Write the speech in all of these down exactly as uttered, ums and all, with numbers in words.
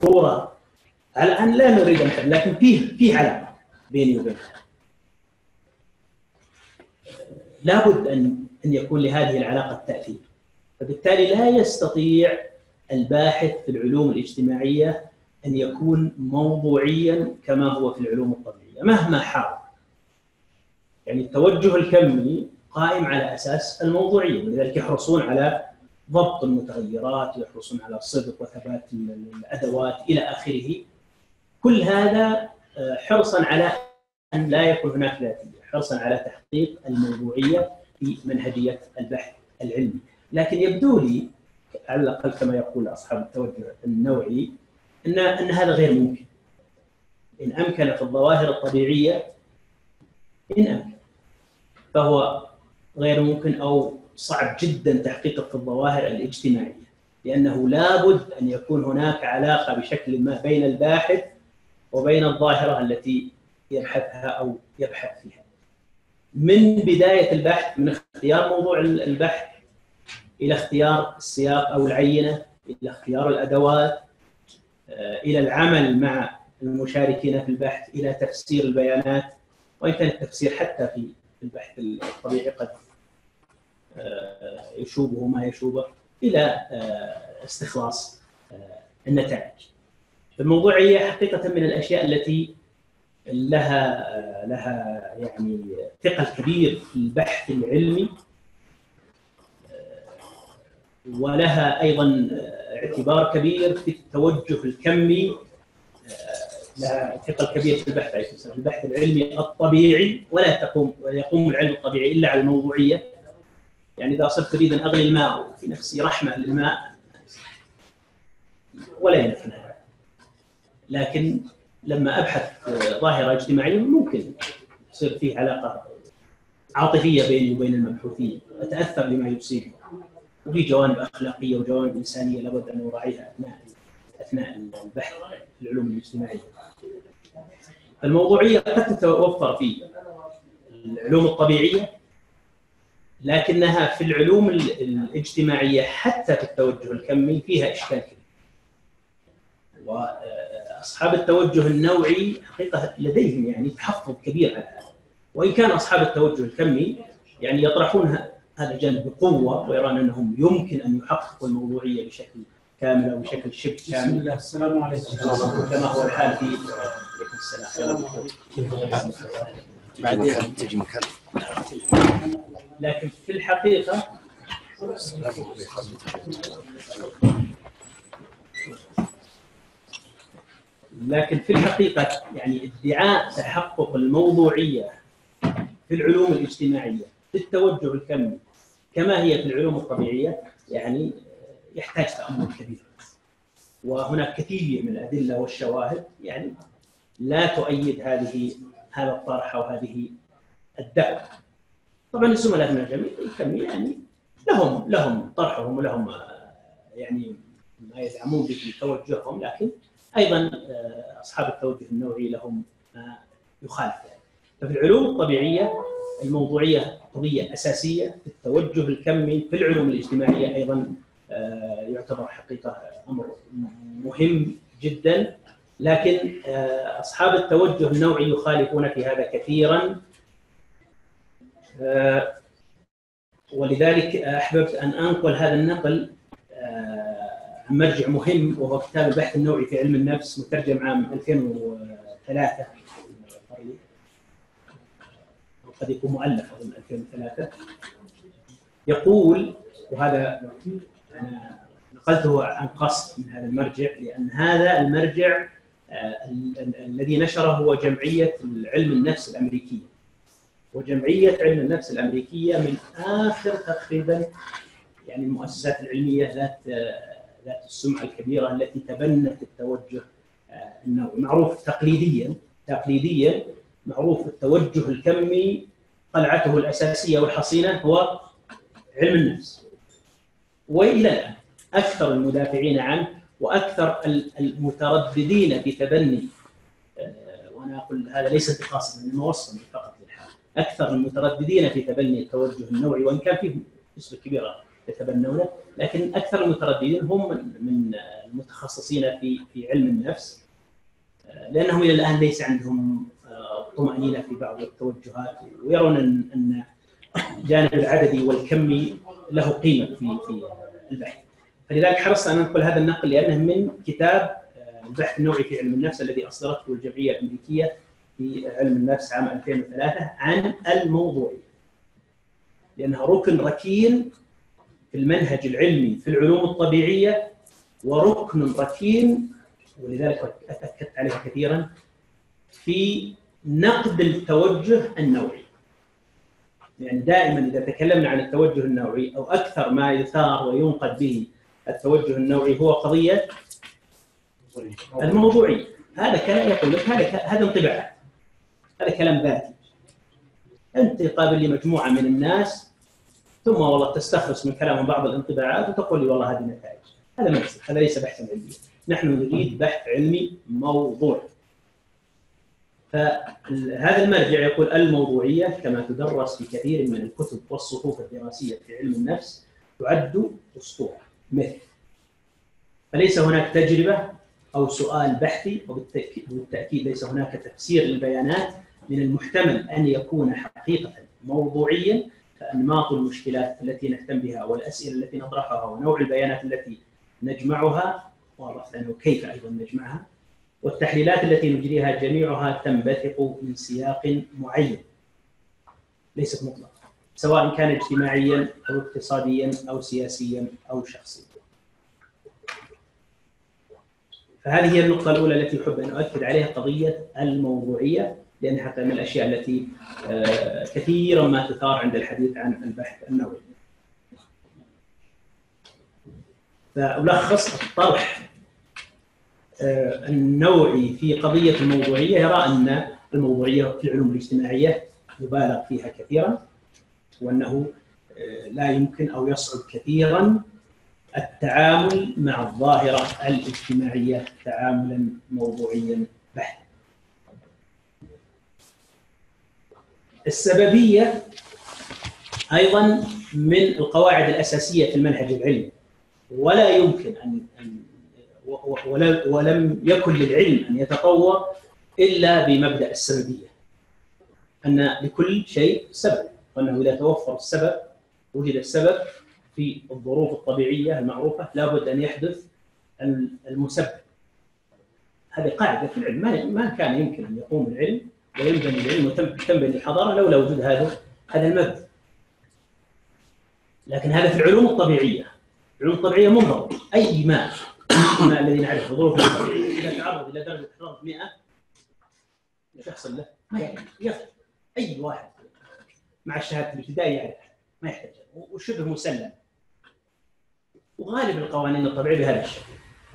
بالضروره على ان لا نريد ان نحب، لكن فيه فيه علاقه بيني وبينها. لابد ان ان يكون لهذه العلاقه تاثير، فبالتالي لا يستطيع الباحث في العلوم الاجتماعيه ان يكون موضوعيا كما هو في العلوم الطبيعيه مهما حاول. يعني التوجه الكمي قائم على اساس الموضوعيه، ولذلك يحرصون على ضبط المتغيرات، ويحرصون على صدق وثبات الادوات الى اخره. كل هذا حرصا على ان لا يكون هناك ذاتيه، حرصا على تحقيق الموضوعيه في منهجيه البحث العلمي. لكن يبدو لي على الاقل كما يقول اصحاب التوجه النوعي ان ان هذا غير ممكن. ان امكن في الظواهر الطبيعيه ان امكن فهو غير ممكن او صعب جدا تحقيقه في الظواهر الاجتماعيه، لانه لابد ان يكون هناك علاقه بشكل ما بين الباحث وبين الظاهره التي يبحثها او يبحث فيها. من بدايه البحث، من اختيار موضوع البحث الى اختيار السياق او العينه، الى اختيار الادوات، الى العمل مع المشاركين في البحث، الى تفسير البيانات، وان كان التفسير حتى في البحث الطبيعي قد يشوبه ما يشوبه، الى استخلاص النتائج. الموضوعيه حقيقه من الاشياء التي لها لها يعني ثقل كبير في البحث العلمي، ولها ايضا اعتبار كبير في التوجه الكمي، لها ثقل كبير في البحث عليه السلام. البحث العلمي الطبيعي ولا تقوم يقوم العلم الطبيعي الا على الموضوعيه. يعني اذا صرت اريد ان اغلي الماء وفي نفسي رحمه للماء ولا ينفع، لكن لما ابحث ظاهره اجتماعيه ممكن يصير فيه علاقه عاطفيه بيني وبين المبحوثين، اتاثر بما يصيبه، وفي جوانب اخلاقيه وجوانب انسانيه لابد ان نراعيها اثناء اثناء البحث في العلوم الاجتماعيه. الموضوعيه قد تتوفر في العلوم الطبيعيه، لكنها في العلوم الاجتماعيه حتى في التوجه الكمي فيها اشكال كبير. واصحاب التوجه النوعي حقيقه لديهم يعني تحفظ كبير على هذا، وان كان اصحاب التوجه الكمي يعني يطرحون هذا الجانب بقوه، ويرون انهم يمكن ان يحققوا الموضوعيه بشكل كامل او بشكل شبه كامل. بسم الله. السلام عليكم. كما هو الحال في السلام. بعدين تجي مكان. لكن في الحقيقه لكن في الحقيقه يعني ادعاء تحقق الموضوعيه في العلوم الاجتماعيه في التوجه الكمي كما هي في العلوم الطبيعيه يعني يحتاج تأمل كبير. وهناك كثير من الأدلة والشواهد يعني لا تؤيد هذه هذا الطرح أو هذه الدعوة. طبعا الزملاء من الكمي يعني لهم لهم طرحهم ولهم يعني ما يدعمون به توجههم، لكن أيضا أصحاب التوجه النوعي لهم ما يخالف ذلك. ففي العلوم الطبيعية الموضوعية قضية أساسية، في التوجه الكمي في العلوم الاجتماعية أيضا يعتبر حقيقة أمر مهم جدا. لكن أصحاب التوجه النوعي يخالفون في هذا كثيرا، ولذلك أحببت أن أنقل هذا النقل عن مرجع مهم وهو كتاب البحث النوعي في علم النفس مترجم عام ألفين وثلاثة، قد يكون مؤلف أظن ألفين وثلاثة. يقول، وهذا أنا نقلته عن قصد من هذا المرجع لأن هذا المرجع الذي نشره هو جمعية علم النفس الأمريكية، وجمعية علم النفس الأمريكية من آخر تقريبا يعني المؤسسات العلمية ذات ذات السمعة الكبيرة التي تبنت التوجه النوعي. معروف تقليديا تقليديا معروف التوجه الكمي قلعته الأساسية والحصينة هو علم النفس، وإلى الآن أكثر المدافعين عنه وأكثر المترددين في تبني، وأنا أقول هذا ليس انتقاصا إنما وصفا فقط للحال، أكثر المترددين في تبني التوجه النوعي، وإن كان فيه نسبة كبيرة يتبنونه، لكن اكثر المترددين هم من المتخصصين في في علم النفس، لانهم الى الان ليس عندهم طمأنينة في بعض التوجهات، ويرون ان الجانب العددي والكمي له قيمه في في البحث. فلذلك حرصت ان انقل هذا النقل لانه من كتاب البحث النوعي في علم النفس الذي اصدرته الجمعيه الامريكيه في علم النفس عام ألفين وثلاثة عن الموضوعيه، لانها ركن ركين في المنهج العلمي في العلوم الطبيعيه، وركن ركين ولذلك اكدت عليه كثيرا في نقد التوجه النوعي. يعني دائما اذا تكلمنا عن التوجه النوعي او اكثر ما يثار وينقد به التوجه النوعي هو قضيه الموضوعيه. هذا كلام يقول لك هذا هذا انطباعات، هذا كلام ذاتي. انت قابل لمجموعه من الناس ثم والله تستخلص من كلامهم بعض الانطباعات وتقول لي والله هذه نتائج. هذا ما يصير، هذا ليس بحثا علميا. نحن نريد بحث علمي موضوعي. فهذا المرجع يقول الموضوعيه كما تدرس في كثير من الكتب والصفوف الدراسيه في علم النفس تعد اسطوره مثل، فليس هناك تجربه او سؤال بحثي، وبالتاكيد ليس هناك تفسير للبيانات من المحتمل ان يكون حقيقه موضوعيا. فانماط المشكلات التي نهتم بها والاسئله التي نطرحها ونوع البيانات التي نجمعها وعرفت انه كيف ايضا نجمعها، والتحليلات التي نجريها جميعها تنبثق من سياق معين ليست مطلقه، سواء كان اجتماعيا او اقتصاديا او سياسيا او شخصيا. فهذه هي النقطه الاولى التي احب ان اؤكد عليها، قضيه الموضوعيه، لانها حتى من الاشياء التي كثيرا ما تثار عند الحديث عن البحث النوعي. فألخص الطرح النوعي في قضية الموضوعية، يرى أن الموضوعية في العلوم الاجتماعية يبالغ فيها كثيرا، وأنه لا يمكن أو يصعب كثيرا التعامل مع الظاهرة الاجتماعية تعاملا موضوعيا بحتا. السببية أيضا من القواعد الأساسية في المنهج العلمي، ولا يمكن أن ولم يكن للعلم أن يتطور إلا بمبدأ السببية، أن لكل شيء سبب، وأنه إذا توفر السبب وجد السبب في الظروف الطبيعية المعروفة لابد أن يحدث المسبب. هذه قاعدة في العلم، ما كان يمكن أن يقوم العلم وينبني العلم وتنبني الحضارة لولا وجود هذا هذا المبدأ. لكن هذا في العلوم الطبيعية، العلوم الطبيعية منضبط. أي ماء الماء الذي نعرفه ظروف الطبيعية إذا تعرض إلى درجة حرارة مئة ايش يحصل له؟ يغلي. أي واحد مع الشهادة الابتدائية يعرف، ما يحتاج، وشبه مسلم. وغالب القوانين الطبيعية بهذا الشكل.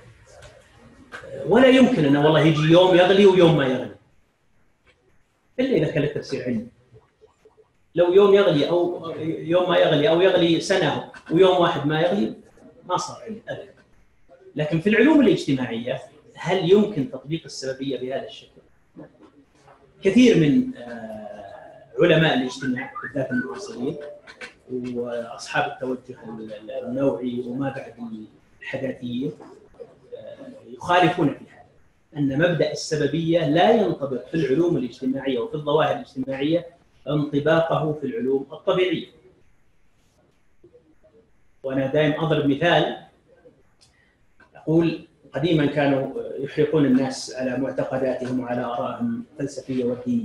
ولا يمكن أنه والله يجي يوم يغلي ويوم ما يغلي، إلا إذا كان التفسير علمي. لو يوم يغلي أو يوم ما يغلي أو يغلي سنة ويوم واحد ما يغلي ما صار علم أبدا. لكن في العلوم الاجتماعية هل يمكن تطبيق السببية بهذا الشكل؟ كثير من علماء الاجتماع بالذات المعاصرين وأصحاب التوجه النوعي وما بعد الحداثيين يخالفون في هذا، أن مبدأ السببية لا ينطبق في العلوم الاجتماعية وفي الظواهر الاجتماعية انطباقه في العلوم الطبيعية. وأنا دائما أضرب مثال، أقول قديما كانوا يحرقون الناس على معتقداتهم وعلى آرائهم الفلسفية والدينية.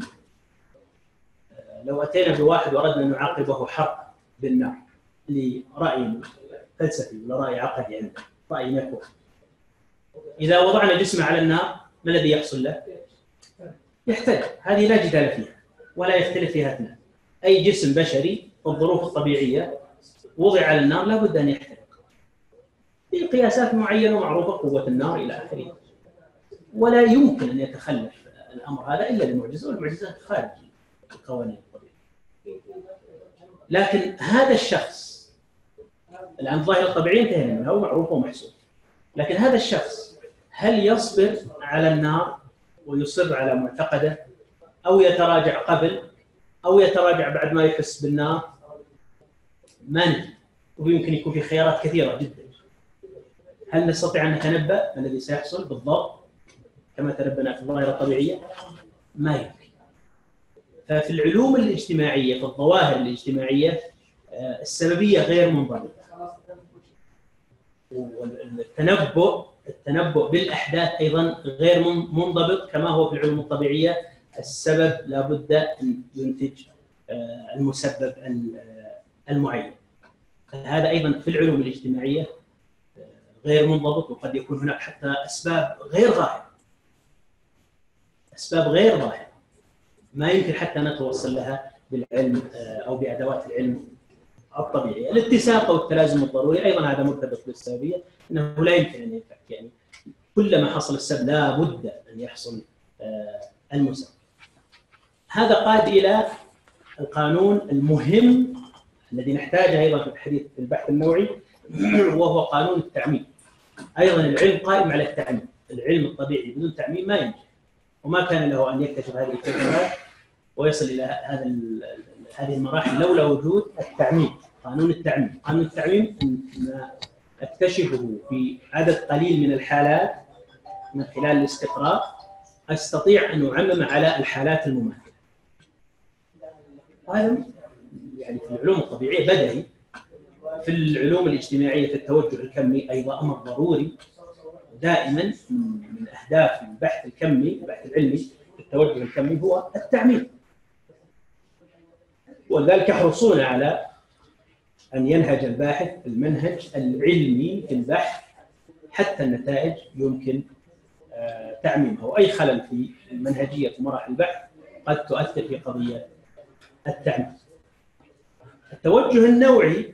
لو أتينا بواحد وأردنا أن نعاقبه حرق بالنار لرأي فلسفي ولا رأي عقدي عنده، رأي نكوة، إذا وضعنا جسمه على النار ما الذي يحصل له؟ يحترق. هذه لا جدال فيها ولا يختلف فيها اثنان. أي جسم بشري في الظروف الطبيعية وضع على النار لابد أن يحترق في قياسات معينة ومعروفة، قوة النار إلى آخره. ولا يمكن أن يتخلف الأمر هذا إلا للمعجزة، والمعجزة خارج القوانين الطبيعية. لكن هذا الشخص الآن ظاهرة الطبيعية انتهينا منها ومعروفة ومحسوب، لكن هذا الشخص هل يصبر على النار ويصر على معتقده، أو يتراجع قبل، أو يتراجع بعد ما يحس بالنار؟ ما ندري. ويمكن يكون في خيارات كثيرة جدا. هل نستطيع أن نتنبأ ما الذي سيحصل بالضبط كما تنبأنا في الظاهرة الطبيعية؟ ما يمكن. ففي العلوم الاجتماعية، في الظواهر الاجتماعية، السببية غير منضبطة، والتنبؤ التنبؤ بالأحداث أيضا غير منضبط كما هو في العلوم الطبيعية. السبب لابد أن ينتج المسبب المعين. هذا أيضا في العلوم الاجتماعية غير منضبط، وقد يكون هناك حتى أسباب غير ظاهرة أسباب غير ظاهرة ما يمكن حتى نتوصل لها بالعلم أو بأدوات العلم الطبيعية. الاتساق أو التلازم الضروري أيضا هذا مرتبط بالسببية، أنه لا يمكن أن ينفك، يعني كلما حصل السبب لا بد أن يحصل المسبب. هذا قاد إلى القانون المهم الذي نحتاجه أيضا في الحديث في البحث النوعي، وهو قانون التعميم. أيضا العلم قائم على التعميم، العلم الطبيعي بدون تعميم ما ينجح، وما كان له أن يكتشف هذه الكلمات ويصل إلى هذا هذه المراحل لولا وجود التعميم. قانون التعميم قانون التعميم ما أكتشفه في عدد قليل من الحالات من خلال الاستقراء أستطيع أن أعمم على الحالات المماثلة. هذا يعني في العلوم الطبيعية بدهي. في العلوم الاجتماعية في التوجه الكمي أيضا أمر ضروري. دائما من أهداف البحث الكمي البحث العلمي في التوجه الكمي هو التعميم، ولذلك يحرصون على أن ينهج الباحث المنهج العلمي في البحث حتى النتائج يمكن تعميمها، وأي خلل في منهجية مراحل البحث قد تؤثر في قضية التعميم. التوجه النوعي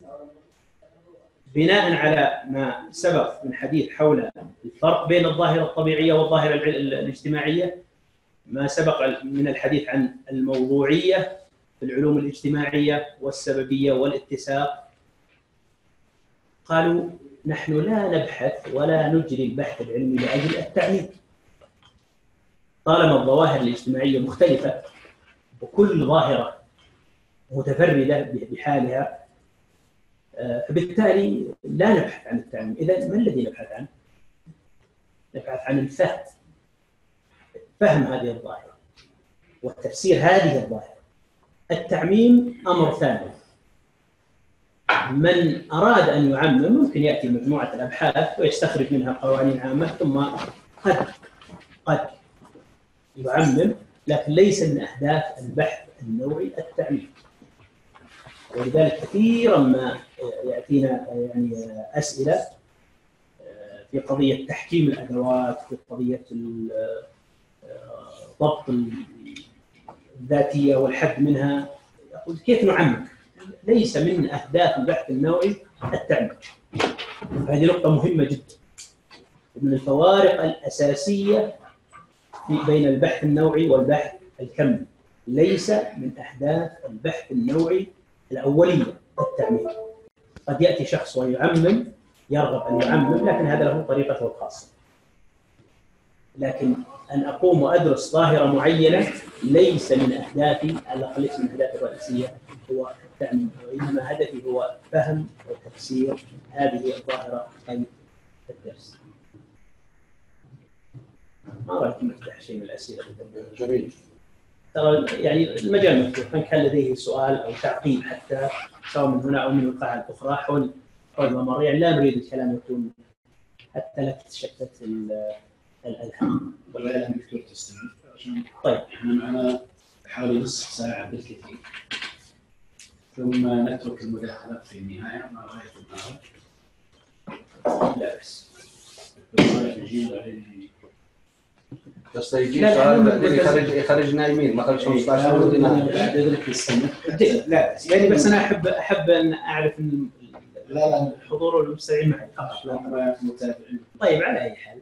بناء على ما سبق من حديث حول الفرق بين الظاهرة الطبيعية والظاهرة الاجتماعية، ما سبق من الحديث عن الموضوعية في العلوم الاجتماعية والسببية والاتساق، قالوا نحن لا نبحث ولا نجري البحث العلمي لأجل التعميم. طالما الظواهر الاجتماعية مختلفة وكل ظاهرة متفردة بحالها، فبالتالي لا نبحث عن التعميم. إذا ما الذي نبحث عنه؟ نبحث عن الفهم، فهم هذه الظاهرة وتفسير هذه الظاهرة. التعميم أمر ثاني. من أراد أن يعمم ممكن يأتي مجموعة الأبحاث ويستخرج منها قوانين عامة، ثم قد قد يعمم، لكن ليس من أهداف البحث النوعي التعميم. ولذلك كثيرا ما يأتينا يعني أسئلة في قضية تحكيم الأدوات، في قضية ضبط الذاتية والحد منها، يقول كيف نعمم؟ ليس من أهداف البحث النوعي التعميم. هذه نقطة مهمة جدا، من الفوارق الأساسية بين البحث النوعي والبحث الكمي. ليس من أهداف البحث النوعي الأولية التعميم. قد يأتي شخص ويعمم، يرغب أن يعمم، لكن هذا له طريقته الخاصة. لكن أن أقوم وأدرس ظاهرة معينة ليس من أهدافي، على الأقل ليس من أهدافي الرئيسية هو التعميم، وإنما هدفي هو فهم وتفسير هذه الظاهرة أي الدرس. ما رأيكم نفتح شيء من الأسئلة؟ جميل. ترى يعني المجال مفتوح، من كان لديه سؤال أو تعقيب حتى سواء من هنا أو من القاعة الأخرى حول حول الممر، يعني لا نريد الكلام يكون حتى لا تتشتت الألحان. والكلام دكتور تستمع. طيب احنا معنا حوالي نصف ساعة بالكثير، ثم نترك المداخلات في النهاية مع غاية النهار. لا بس. بس يجي سؤال يخرج يخرج نايمين ما خرج خمسطعش لا يعني بس انا احب احب ان اعرف ان لا لا الحضور والمستمعين معي. طيب على اي حال،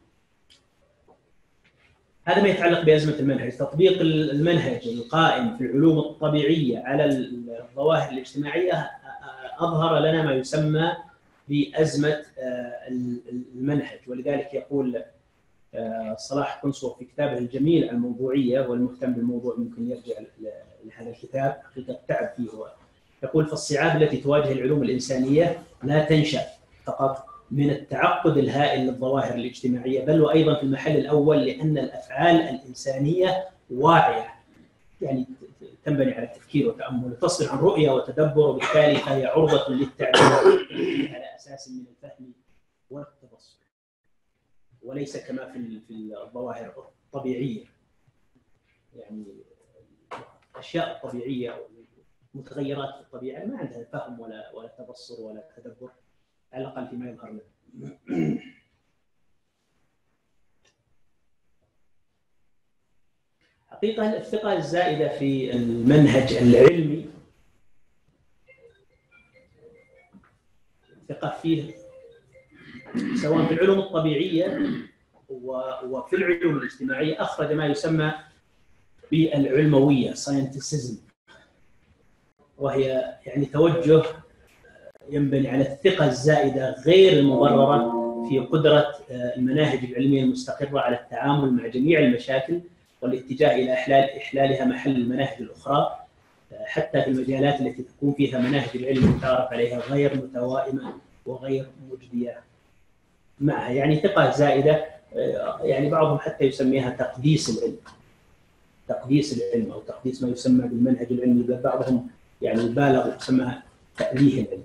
هذا ما يتعلق بازمه المنهج. تطبيق المنهج القائم في العلوم الطبيعيه على الظواهر الاجتماعيه اظهر لنا ما يسمى بازمه المنهج. ولذلك يقول صلاح قنصر في كتابه الجميل عن الموضوعية، والمهتم بالموضوع ممكن يرجع لهذا الكتاب، حقيقة تعب فيه يقول فالصعاب التي تواجه العلوم الإنسانية لا تنشأ فقط من التعقد الهائل للظواهر الاجتماعية، بل وأيضا في المحل الأول لأن الأفعال الإنسانية واعية، يعني تنبني على التفكير والتأمل وتصل عن رؤية وتدبر، وبالتالي فهي عرضة للتعبير على أساس من الفهم والتبصر، وليس كما في في الظواهر الطبيعية، يعني الأشياء الطبيعية متغيرات في الطبيعة ما عندها فهم ولا ولا تبصر ولا تدبر، على الأقل فيما يظهر لنا. حقيقة الثقة الزائدة في المنهج العلمي، الثقة فيه سواء في العلوم الطبيعية وفي العلوم الاجتماعية، أخرج ما يسمى بالعلموية ساينتيسيزم، وهي يعني توجه ينبني على الثقة الزائدة غير المبررة في قدرة المناهج العلمية المستقرة على التعامل مع جميع المشاكل والاتجاه إلى إحلال إحلالها محل المناهج الأخرى، حتى في المجالات التي تكون فيها مناهج العلم المتعارف عليها غير متوائمة وغير مجدية معها. يعني ثقة زائدة، يعني بعضهم حتى يسميها تقديس العلم، تقديس العلم أو تقديس ما يسمى بالمنهج العلمي، بعضهم يعني بالغ يسمى تأليه العلم.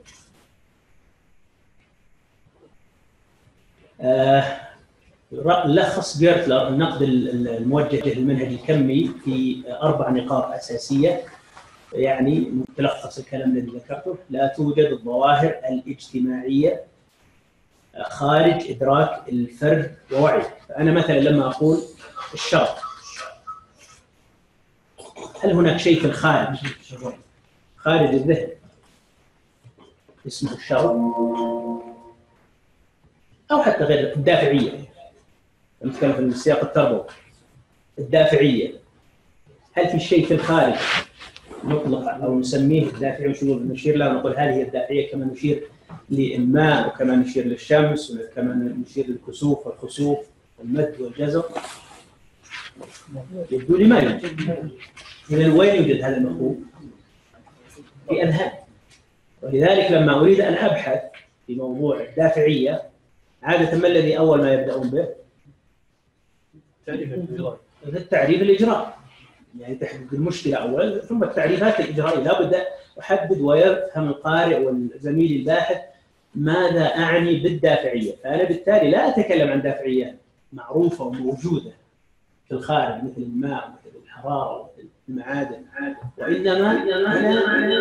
آه لخص بيرتلر النقد الموجه للمنهج الكمي في أربع نقاط أساسية، يعني تلخص الكلام الذي ذكرته: لا توجد الظواهر الاجتماعية خارج إدراك الفرد ووعيه. فأنا مثلا لما أقول الشرط، هل هناك شيء في الخارج خارج الذهن اسمه الشرط؟ أو حتى غير الدافعية، نتكلم في السياق التربوي، الدافعية، هل في شيء في الخارج مطلق أو نسميه الدافعي وشنو نشير له نقول هذه هي الدافعية، كما نشير للماء وكما نشير للشمس وكما نشير للكسوف والخسوف والمد والجزر؟ يبدو لي ما يوجد. إذن وين يوجد هذا المفهوم؟ في أذهان. ولذلك لما أريد أن أبحث في موضوع الدافعية، عادة ما الذي أول ما يبدأون به؟ التعريف الإجرائي، يعني تحدد المشكلة أولا ثم التعريفات الإجرائية. لا بد أحدد ويفهم القارئ والزميل الباحث ماذا أعني بالدافعية. فأنا بالتالي لا أتكلم عن دافعية معروفة وموجودة في الخارج مثل الماء ومثل الحرارة ومثل المعادن، وإنما أنا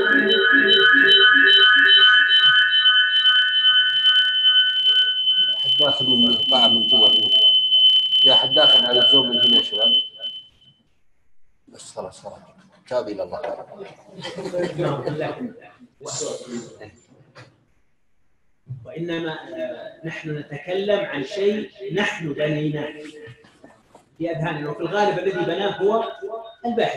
داخل من قاعة من جوا، يا حد داخل على الزوم من هنا يا شباب. بس خلاص خلاص تاب إلى الله. وإنما نحن نتكلم عن شيء نحن بنيناه في أذهاننا، وفي الغالب الذي بناه هو الباحث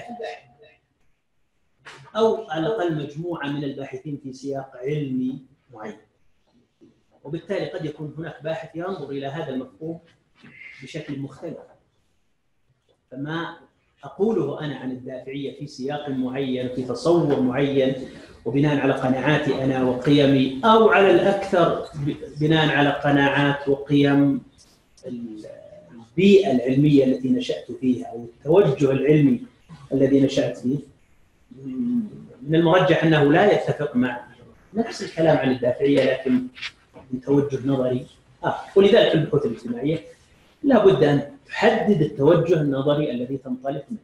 أو على الأقل مجموعة من الباحثين في سياق علمي معين. وبالتالي قد يكون هناك باحث ينظر إلى هذا المفهوم بشكل مختلف. فما أقوله أنا عن الدافعية في سياق معين، في تصور معين، وبناء على قناعاتي أنا وقيمي، أو على الأكثر بناء على قناعات وقيم البيئة العلمية التي نشأت فيها أو التوجه العلمي الذي نشأت فيه، من المرجح أنه لا يتفق مع نفس الكلام عن الدافعية لكن من توجه نظري آه. ولذلك في البحوث الاجتماعية لا بد أن تحدد التوجه النظري الذي تنطلق منه،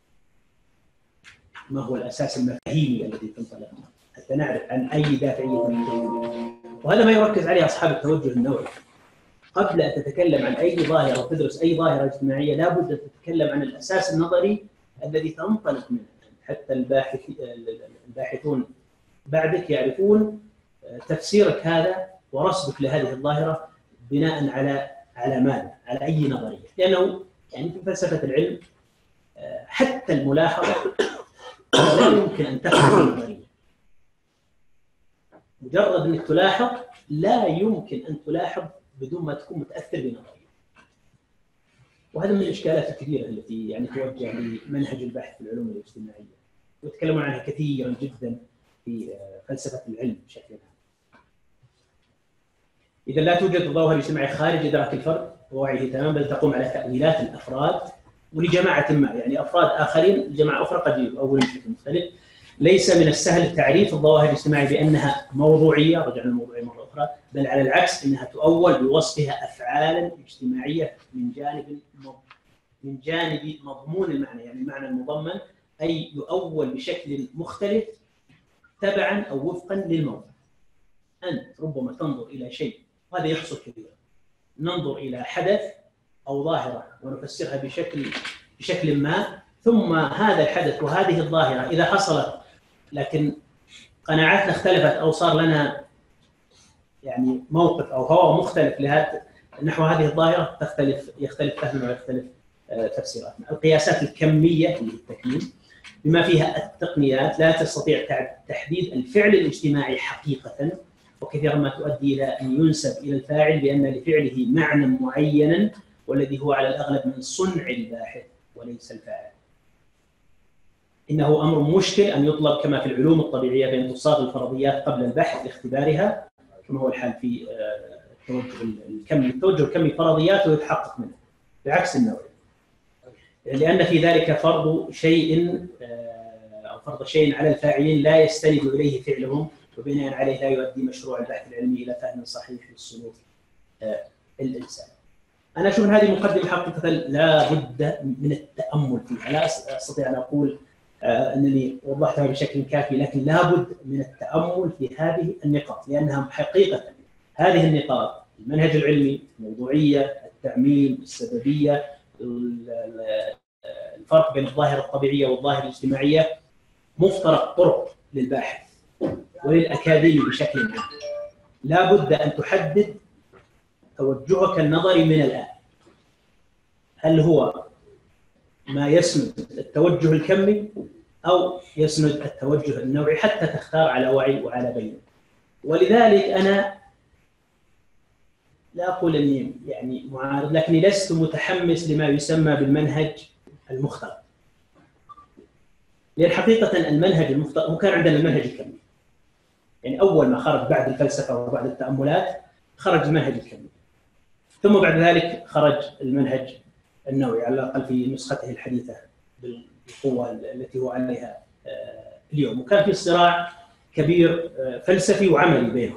ما هو الأساس المفاهيمي الذي تنطلق منه حتى نعرف عن أي دافعية تنطلق. وهذا ما يركز عليه أصحاب التوجه النوعي. قبل أن تتكلم عن أي ظاهرة أو تدرس أي ظاهرة اجتماعية لا بد أن تتكلم عن الأساس النظري الذي تنطلق منه، حتى الباحث الباحثون بعدك يعرفون تفسيرك هذا ورصدك لهذه الظاهرة بناء على على ماذا؟ على أي نظرية؟ لأنه يعني في فلسفة العلم حتى الملاحظة لا يمكن أن تخرج نظرية. مجرد أنك تلاحظ لا يمكن أن تلاحظ بدون ما تكون متأثر بنظرية. وهذا من الإشكالات الكبيرة التي يعني توجه لمنهج البحث في العلوم الاجتماعية، ويتكلمون عنها كثيرا جدا في فلسفة العلم بشكل عام. إذا لا توجد الظواهر الاجتماعية خارج إدراك الفرد ووعيه تماما، بل تقوم على تأويلات الأفراد ولجماعة ما، يعني أفراد آخرين جماعة أخرى قد يؤولون بشكل مختلف. ليس من السهل تعريف الظواهر الاجتماعية بأنها موضوعية، رجعنا الموضوعية مرة أخرى، بل على العكس إنها تؤول بوصفها أفعالا اجتماعية من جانب من جانب مضمون المعنى، يعني المعنى المضمن، أي يؤول بشكل مختلف تبعا أو وفقا للموضوع. أنت ربما تنظر إلى شيء، وهذا يحصل كثيرا، ننظر إلى حدث أو ظاهرة ونفسرها بشكل بشكل ما، ثم هذا الحدث وهذه الظاهرة إذا حصلت لكن قناعاتنا اختلفت أو صار لنا يعني موقف أو هو مختلف لهذا نحو هذه الظاهرة، تختلف يختلف فهمنا ويختلف تفسيراتنا. القياسات الكمية اللي التكميل بما فيها التقنيات لا تستطيع تحديد الفعل الاجتماعي حقيقة، وكثيرا ما تؤدي إلى أن ينسب إلى الفاعل بأن لفعله معنى معينا، والذي هو على الأغلب من صنع الباحث وليس الفاعل. إنه أمر مشكل أن يطلب كما في العلوم الطبيعية بأن تصاغ الفرضيات قبل البحث لاختبارها، كما هو الحال في التوجه الكمي. التوجه الكمي فرضيات ويتحقق منه بعكس النوعي، لأن في ذلك فرض شيء أو فرض شيء على الفاعلين لا يستند إليه فعلهم، وبناء عليه لا يؤدي مشروع البحث العلمي إلى فهم صحيح للسلوك الإنساني. أنا أشوف أن هذه مقدمة حقيقة لا بد من التأمل فيها، لا أستطيع أن أقول أنني وضحتها بشكل كافي، لكن لا بد من التأمل في هذه النقاط، لأنها حقيقة هذه النقاط: المنهج العلمي، الموضوعية، التعميم، السببية، الفرق بين الظاهرة الطبيعية والظاهرة الاجتماعية، مفترق طرق للباحث وللأكاديمي بشكل عام. لا بد أن تحدد توجهك النظري من الآن، هل هو ما يسند التوجه الكمي أو يسند التوجه النوعي، حتى تختار على وعي وعلى بينة. ولذلك أنا لا أقول أني يعني معارض، لكني لست متحمس لما يسمى بالمنهج المختلط، لأن حقيقة المنهج المختلط هو كان عندنا المنهج الكمي، يعني أول ما خرج بعد الفلسفة وبعد التأملات خرج المنهج الكمي، ثم بعد ذلك خرج المنهج النوعي على الأقل في نسخته الحديثة بالقوة التي هو عليها اليوم، وكان في صراع كبير فلسفي وعملي بينهم.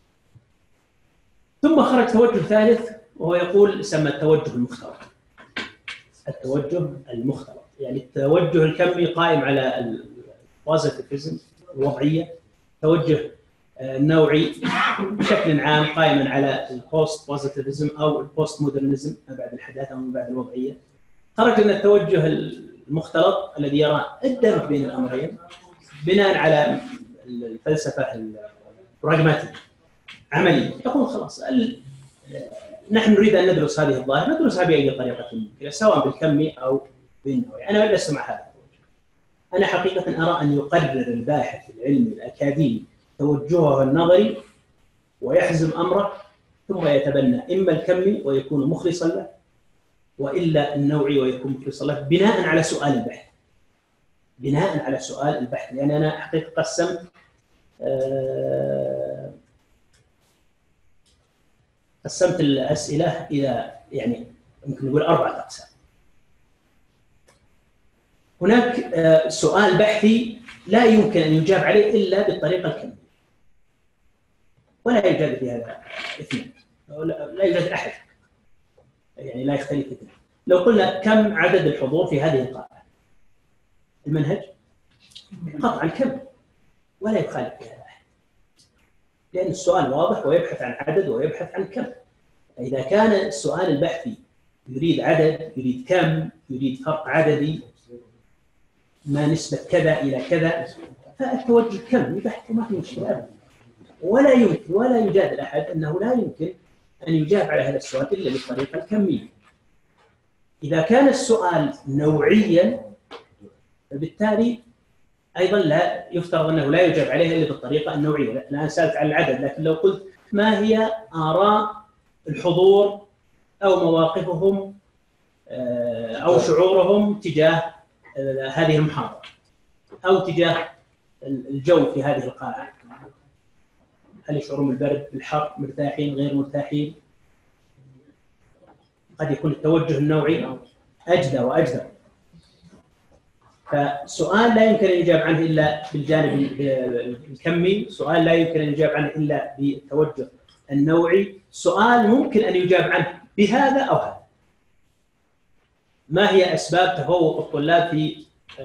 ثم خرج توجه ثالث وهو يقول سمى التوجه المختلط. التوجه المختلط يعني التوجه الكمي قائم على البوزيتيفيزم الوضعية، توجه النوعي بشكل عام قائما على البوست بوزيتيفيزم او البوست مودرنزم ما بعد الحداثه وما بعد الوضعيه. خرج من التوجه المختلط الذي يرى الدمج بين الامرين بناء على الفلسفه البراغماتيه عمليه، يقول خلاص نحن نريد ان ندرس هذه الظاهره، ندرسها باي طريقه ممكنه سواء بالكمي او بالنوعي. انا لست مع هذا التوجه. انا حقيقه ارى ان يقرر الباحث العلمي الاكاديمي توجهه النظري ويحزم امره، ثم يتبنى اما الكمي ويكون مخلصا له، والا النوعي ويكون مخلصا له، بناء على سؤال البحث. بناء على سؤال البحث، لان انا حقيقه قسمت أه قسمت الاسئله الى يعني يمكن نقول اربعه اقسام. هناك أه سؤال بحثي لا يمكن ان يجاب عليه الا بالطريقه الكميه، ولا يوجد في هذا اثنين، لا يوجد احد يعني لا يختلف اثنين. لو قلنا كم عدد الحضور في هذه القاعه، المنهج قطعا كم، ولا يخالف في هذا احد، لان السؤال واضح ويبحث عن عدد ويبحث عن كم. فاذا كان السؤال البحثي يريد عدد، يريد كم، يريد فرق عددي، ما نسبه كذا الى كذا، فالتوجه كم يبحث ما في مشكله ابدا. ولا يمكن ولا يجادل احد انه لا يمكن ان يجاب على هذا السؤال الا بالطريقه الكميه. اذا كان السؤال نوعيا فبالتالي ايضا لا يفترض انه لا يجاب عليه الا بالطريقه النوعيه. انا سالت عن العدد، لكن لو قلت ما هي اراء الحضور او مواقفهم او شعورهم تجاه هذه المحاضره او تجاه الجو في هذه القاعة؟ هل يشعرون بالبرد بالحر، مرتاحين غير مرتاحين؟ قد يكون التوجه النوعي أجدى وأجدى. فسؤال لا يمكن أن يجاب عنه إلا بالجانب الكمي، سؤال لا يمكن أن يجاب عنه إلا بالتوجه النوعي، سؤال ممكن أن يجاب عنه بهذا أو هذا. ما هي أسباب تفوق الطلاب في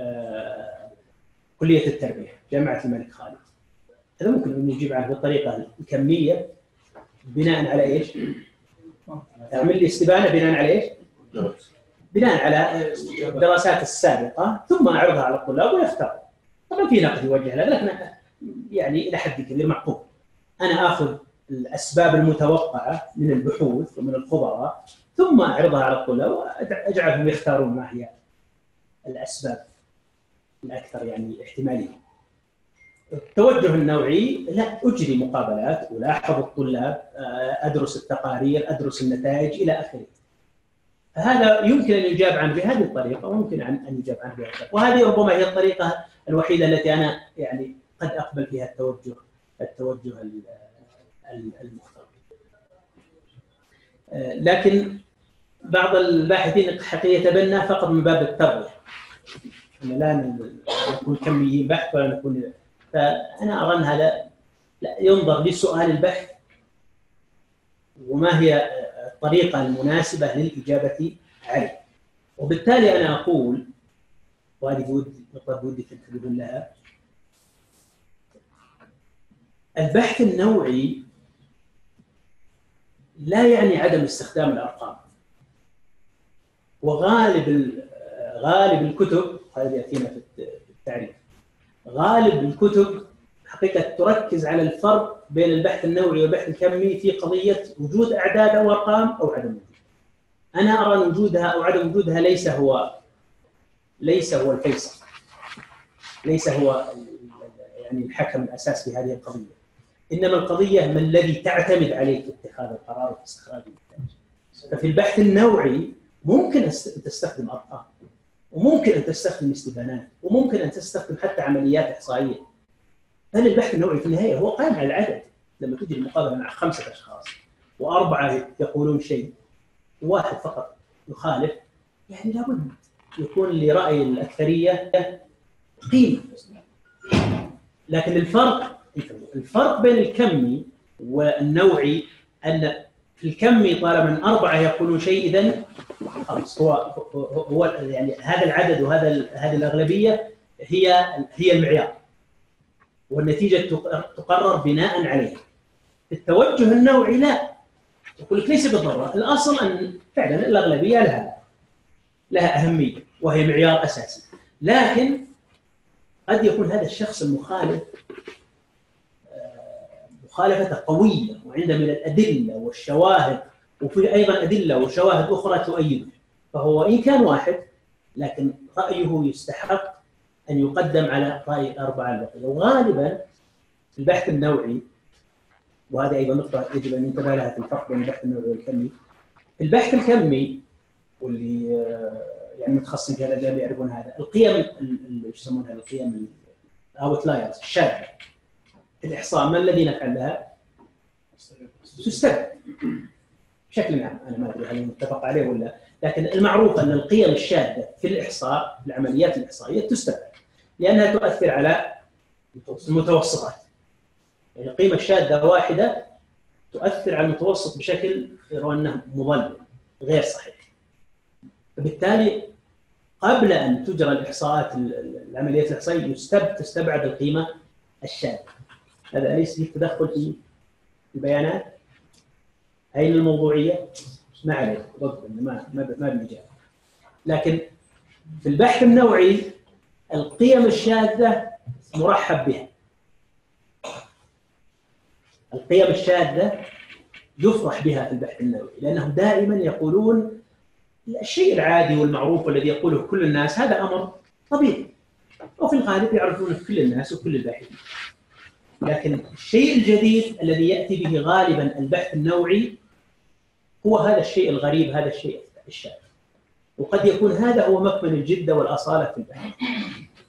كلية التربية جامعة الملك خالد؟ هذا ممكن أن يجيب عنه بالطريقة الكمية بناء على إيش؟ أعمل لي استبانة بناء على إيش؟ بناء على الدراسات السابقة ثم أعرضها على الطلاب ويختار. طبعا في نقد يوجه له، لكن يعني إلى حد كبير معقول. أنا آخذ الأسباب المتوقعة من البحوث ومن الخبراء ثم أعرضها على الطلاب وأجعلهم يختارون ما هي الأسباب الأكثر يعني احتمالية. التوجه النوعي لا، أجري مقابلات، ألاحظ الطلاب، أدرس التقارير، أدرس النتائج إلى آخره. هذا يمكن أن يجاب عنه بهذه الطريقة وممكن أن يجاب عنه بهذه الطريقة، وهذه ربما هي الطريقة الوحيدة التي أنا يعني قد أقبل فيها التوجه التوجه المختار. لكن بعض الباحثين حقيقة يتبنى فقط من باب التربية، أن لا نكون كميين بحث ولا نكون، فأنا أرى أن هذا لا، ينظر لسؤال البحث وما هي الطريقة المناسبة للإجابة عليه. وبالتالي أنا أقول، وهذه نقطة ودي تنتبهون لها، البحث النوعي لا يعني عدم استخدام الأرقام. وغالب غالب الكتب، هذا يأتينا في التعريف، غالب الكتب حقيقة تركز على الفرق بين البحث النوعي والبحث الكمي في قضية وجود أعداد أو أرقام أو عدم وجودها. أنا أرى أن وجودها أو عدم وجودها ليس هو ليس هو الفيصل، ليس هو يعني الحكم الأساس في هذه القضية، إنما القضية ما الذي تعتمد عليه في اتخاذ القرار واستخراج النتائج. ففي البحث النوعي ممكن أن تستخدم أرقام، وممكن أن تستخدم استبانات، وممكن أن تستخدم حتى عمليات إحصائية. بل البحث النوعي في النهاية هو قائم على العدد. لما تجري المقابلة مع خمسة أشخاص وأربعة يقولون شيء وواحد فقط يخالف، يعني لابد يكون لرأي الأكثرية قيمة. لكن الفرق الفرق بين الكمي والنوعي أن في الكمي طالما من أربعة يقولون شيء إذن خلاص هو هو يعني هذا العدد وهذا هذه الأغلبية هي هي المعيار، والنتيجة تقرر بناء عليه. التوجه النوعي لا، يقول لك ليس بالضرورة، الأصل أن فعلا الأغلبية لها لها أهمية وهي معيار أساسي، لكن قد يكون هذا الشخص المخالف مخالفته قوية وعنده من الأدلة والشواهد، وفي أيضا أدلة وشواهد أخرى تؤيده، فهو إن كان واحد لكن رأيه يستحق أن يقدم على رأي الأربعة البقية. وغالبا في البحث النوعي، وهذه أيضا نقطة يجب أن ننتبه لها في الفرق بين البحث النوعي والكمي. في البحث الكمي واللي يعني متخصصين في هذا الجانب يعرفون هذا، القيم اللي يسمونها القيم الأوتلايرز الشاذة، الإحصاء ما الذي نفعل لها؟ تستبعد بشكل عام. أنا ما أدري هل متفق عليه ولا، لكن المعروف أن القيم الشاذة في الإحصاء، العمليات الإحصائية تستبعد لأنها تؤثر على المتوسطات. يعني القيمة الشاذة واحدة تؤثر على المتوسط بشكل يرون أنه مضلل غير صحيح. فبالتالي قبل أن تجرى الإحصاءات العمليات الإحصائية تستبعد القيمة الشاذة. هذا أليس فيه تدخل في البيانات؟ أين الموضوعية؟ ما عليه ضبط ما ما ما بنجاوب. لكن في البحث النوعي القيم الشاذة مرحب بها. القيم الشاذة يفرح بها في البحث النوعي، لأنهم دائما يقولون الشيء العادي والمعروف والذي يقوله كل الناس هذا أمر طبيعي، وفي الغالب يعرفونه كل الناس وكل الباحثين. لكن الشيء الجديد الذي يأتي به غالبا البحث النوعي هو هذا الشيء الغريب، هذا الشيء الشاذ، وقد يكون هذا هو مكمن الجدة والأصالة في البحث.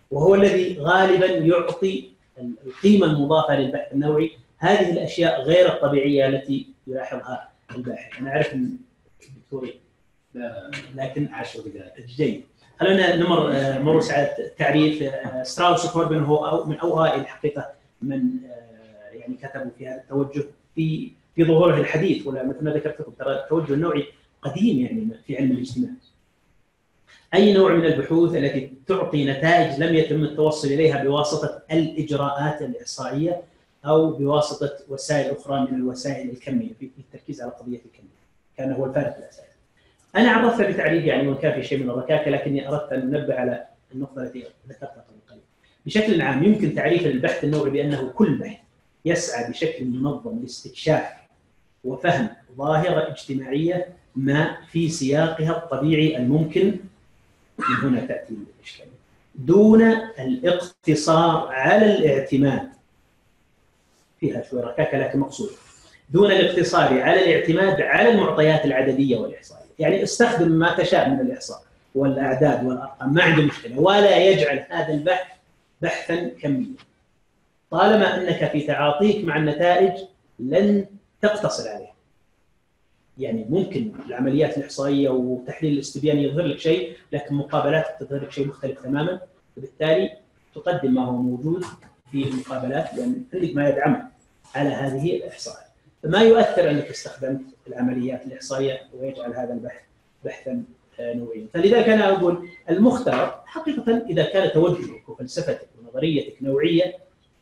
وهو الذي غالبا يعطي القيمة المضافة للبحث النوعي، هذه الأشياء غير الطبيعية التي يلاحظها الباحث. أنا أعرف أن الدكتور لكن عشر دقائق جيد. خلونا نمر مرور سعادة التعريف. ستراوس وكوربن هو من أوائل الحقيقة من يعني كتبوا في هذا التوجه في في ظهوره الحديث، ولا مثل ما ذكرت لكم ترى التوجه النوعي قديم يعني في علم الاجتماع. أي نوع من البحوث التي تعطي نتائج لم يتم التوصل إليها بواسطة الإجراءات الإحصائية أو بواسطة وسائل أخرى من الوسائل الكمية، في التركيز على قضية الكمية كان هو الفارق الأساسي. أنا عرفت بتعريف يعني وإن كان في شيء من الركاكة، لكني أردت أن أنبه على النقطة التي ذكرتها قبل قليل. بشكل عام يمكن تعريف البحث النوعي بأنه كل بحث يسعى بشكل منظم لاستكشاف وفهم ظاهرة اجتماعية ما في سياقها الطبيعي الممكن، من هنا تأتي الإشكالية، دون الاقتصار على الاعتماد، فيها شوية ركاكة لكن مقصود، دون الاقتصار على الاعتماد على المعطيات العددية والإحصائية. يعني استخدم ما تشاء من الإحصاء والأعداد والأرقام، ما عنده مشكلة، ولا يجعل هذا البحث بحثا كميا، طالما أنك في تعاطيك مع النتائج لن تقتصر عليها. يعني ممكن العمليات الإحصائية وتحليل الاستبياني يظهر لك شيء، لكن مقابلاتك تظهر لك شيء مختلف تماما، وبالتالي تقدم ما هو موجود في المقابلات لأن عندك ما يدعم على هذه الإحصاءات. فما يؤثر أنك استخدمت العمليات الإحصائية ويجعل هذا البحث بحثا نوعيا. فلذلك أنا أقول المختار حقيقة إذا كان توجهك وفلسفتك ونظريتك نوعية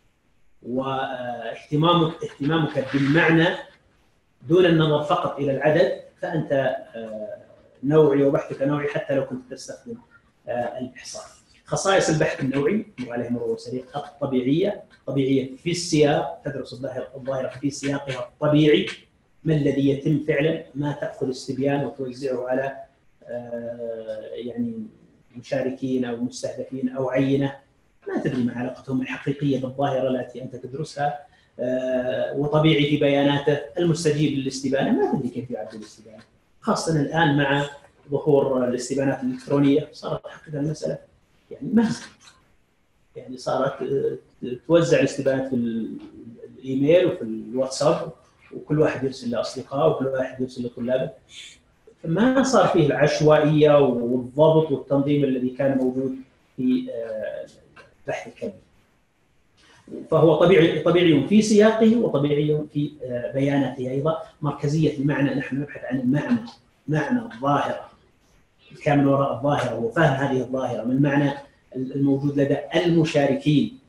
واهتمامك اهتمامك بالمعنى دون النظر فقط إلى العدد، فأنت نوعي وبحثك نوعي حتى لو كنت تستخدم الإحصاء. خصائص البحث النوعي وعليه مرور سريع: الطبيعية، طبيعية في السياق، تدرس الظاهرة في سياقها الطبيعي، ما الذي يتم فعلا، ما تأخذ استبيان وتوزعه على يعني مشاركين أو مستهدفين أو عينة ما تدري ما علاقتهم الحقيقية بالظاهرة التي أنت تدرسها، وطبيعي في بياناته، المستجيب للاستبانة ما تدري كيف يعد الاستبانة، خاصة الآن مع ظهور الاستبانات الإلكترونية صارت حقيقة المسألة يعني مهزلة. يعني صارت توزع الاستبانات في الإيميل وفي الواتساب، وكل واحد يرسل لأصدقائه وكل واحد يرسل لطلابه، فما صار فيه العشوائية والضبط والتنظيم الذي كان موجود في البحث الكمي. فهو طبيعي طبيعي في سياقه وطبيعي في بياناته ايضا. مركزيه المعنى، نحن نبحث عن المعنى، معنى الظاهره، الكامل وراء الظاهره وفهم هذه الظاهره من المعنى الموجود لدى المشاركين.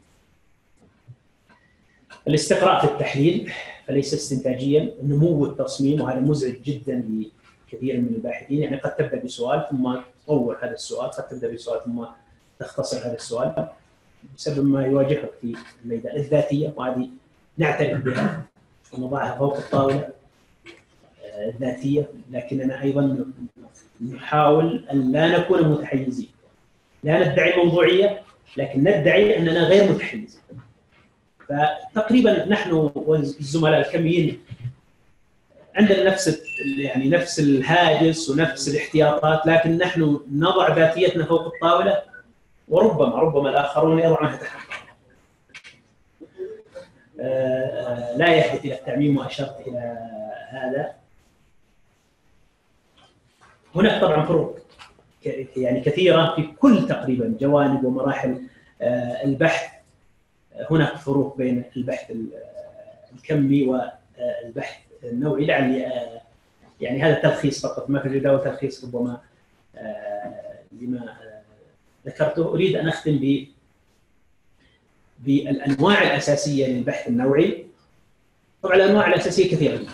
الاستقراء في التحليل فليس استنتاجيا. نمو التصميم، وهذا مزعج جدا لكثير من الباحثين، يعني قد تبدا بسؤال ثم تطور هذا السؤال، قد تبدا بسؤال ثم تختصر هذا السؤال بسبب ما يواجهك في الميدان. الذاتيه، وهذه نعترف بها ونضعها فوق الطاوله، الذاتيه، لكننا ايضا نحاول ان لا نكون متحيزين، لا ندعي الموضوعيه لكن ندعي اننا غير متحيزين. فتقريبا نحن والزملاء الكميين عندنا نفس يعني نفس الهاجس ونفس الاحتياطات، لكن نحن نضع ذاتيتنا فوق الطاوله، وربما ربما الاخرون يضعونها تحت. لا يحدث الى التعميم، واشرت الى هذا. هناك طبعا فروق يعني كثيره في كل تقريبا جوانب ومراحل البحث. هناك فروق بين البحث الكمي والبحث النوعي. لعلي يعني هذا تلخيص فقط، ما في جداول تلخيص ربما لما ذكرته. اريد ان اختم ب بالانواع الاساسيه للبحث النوعي. طبعا الانواع الاساسيه كثيره جدا،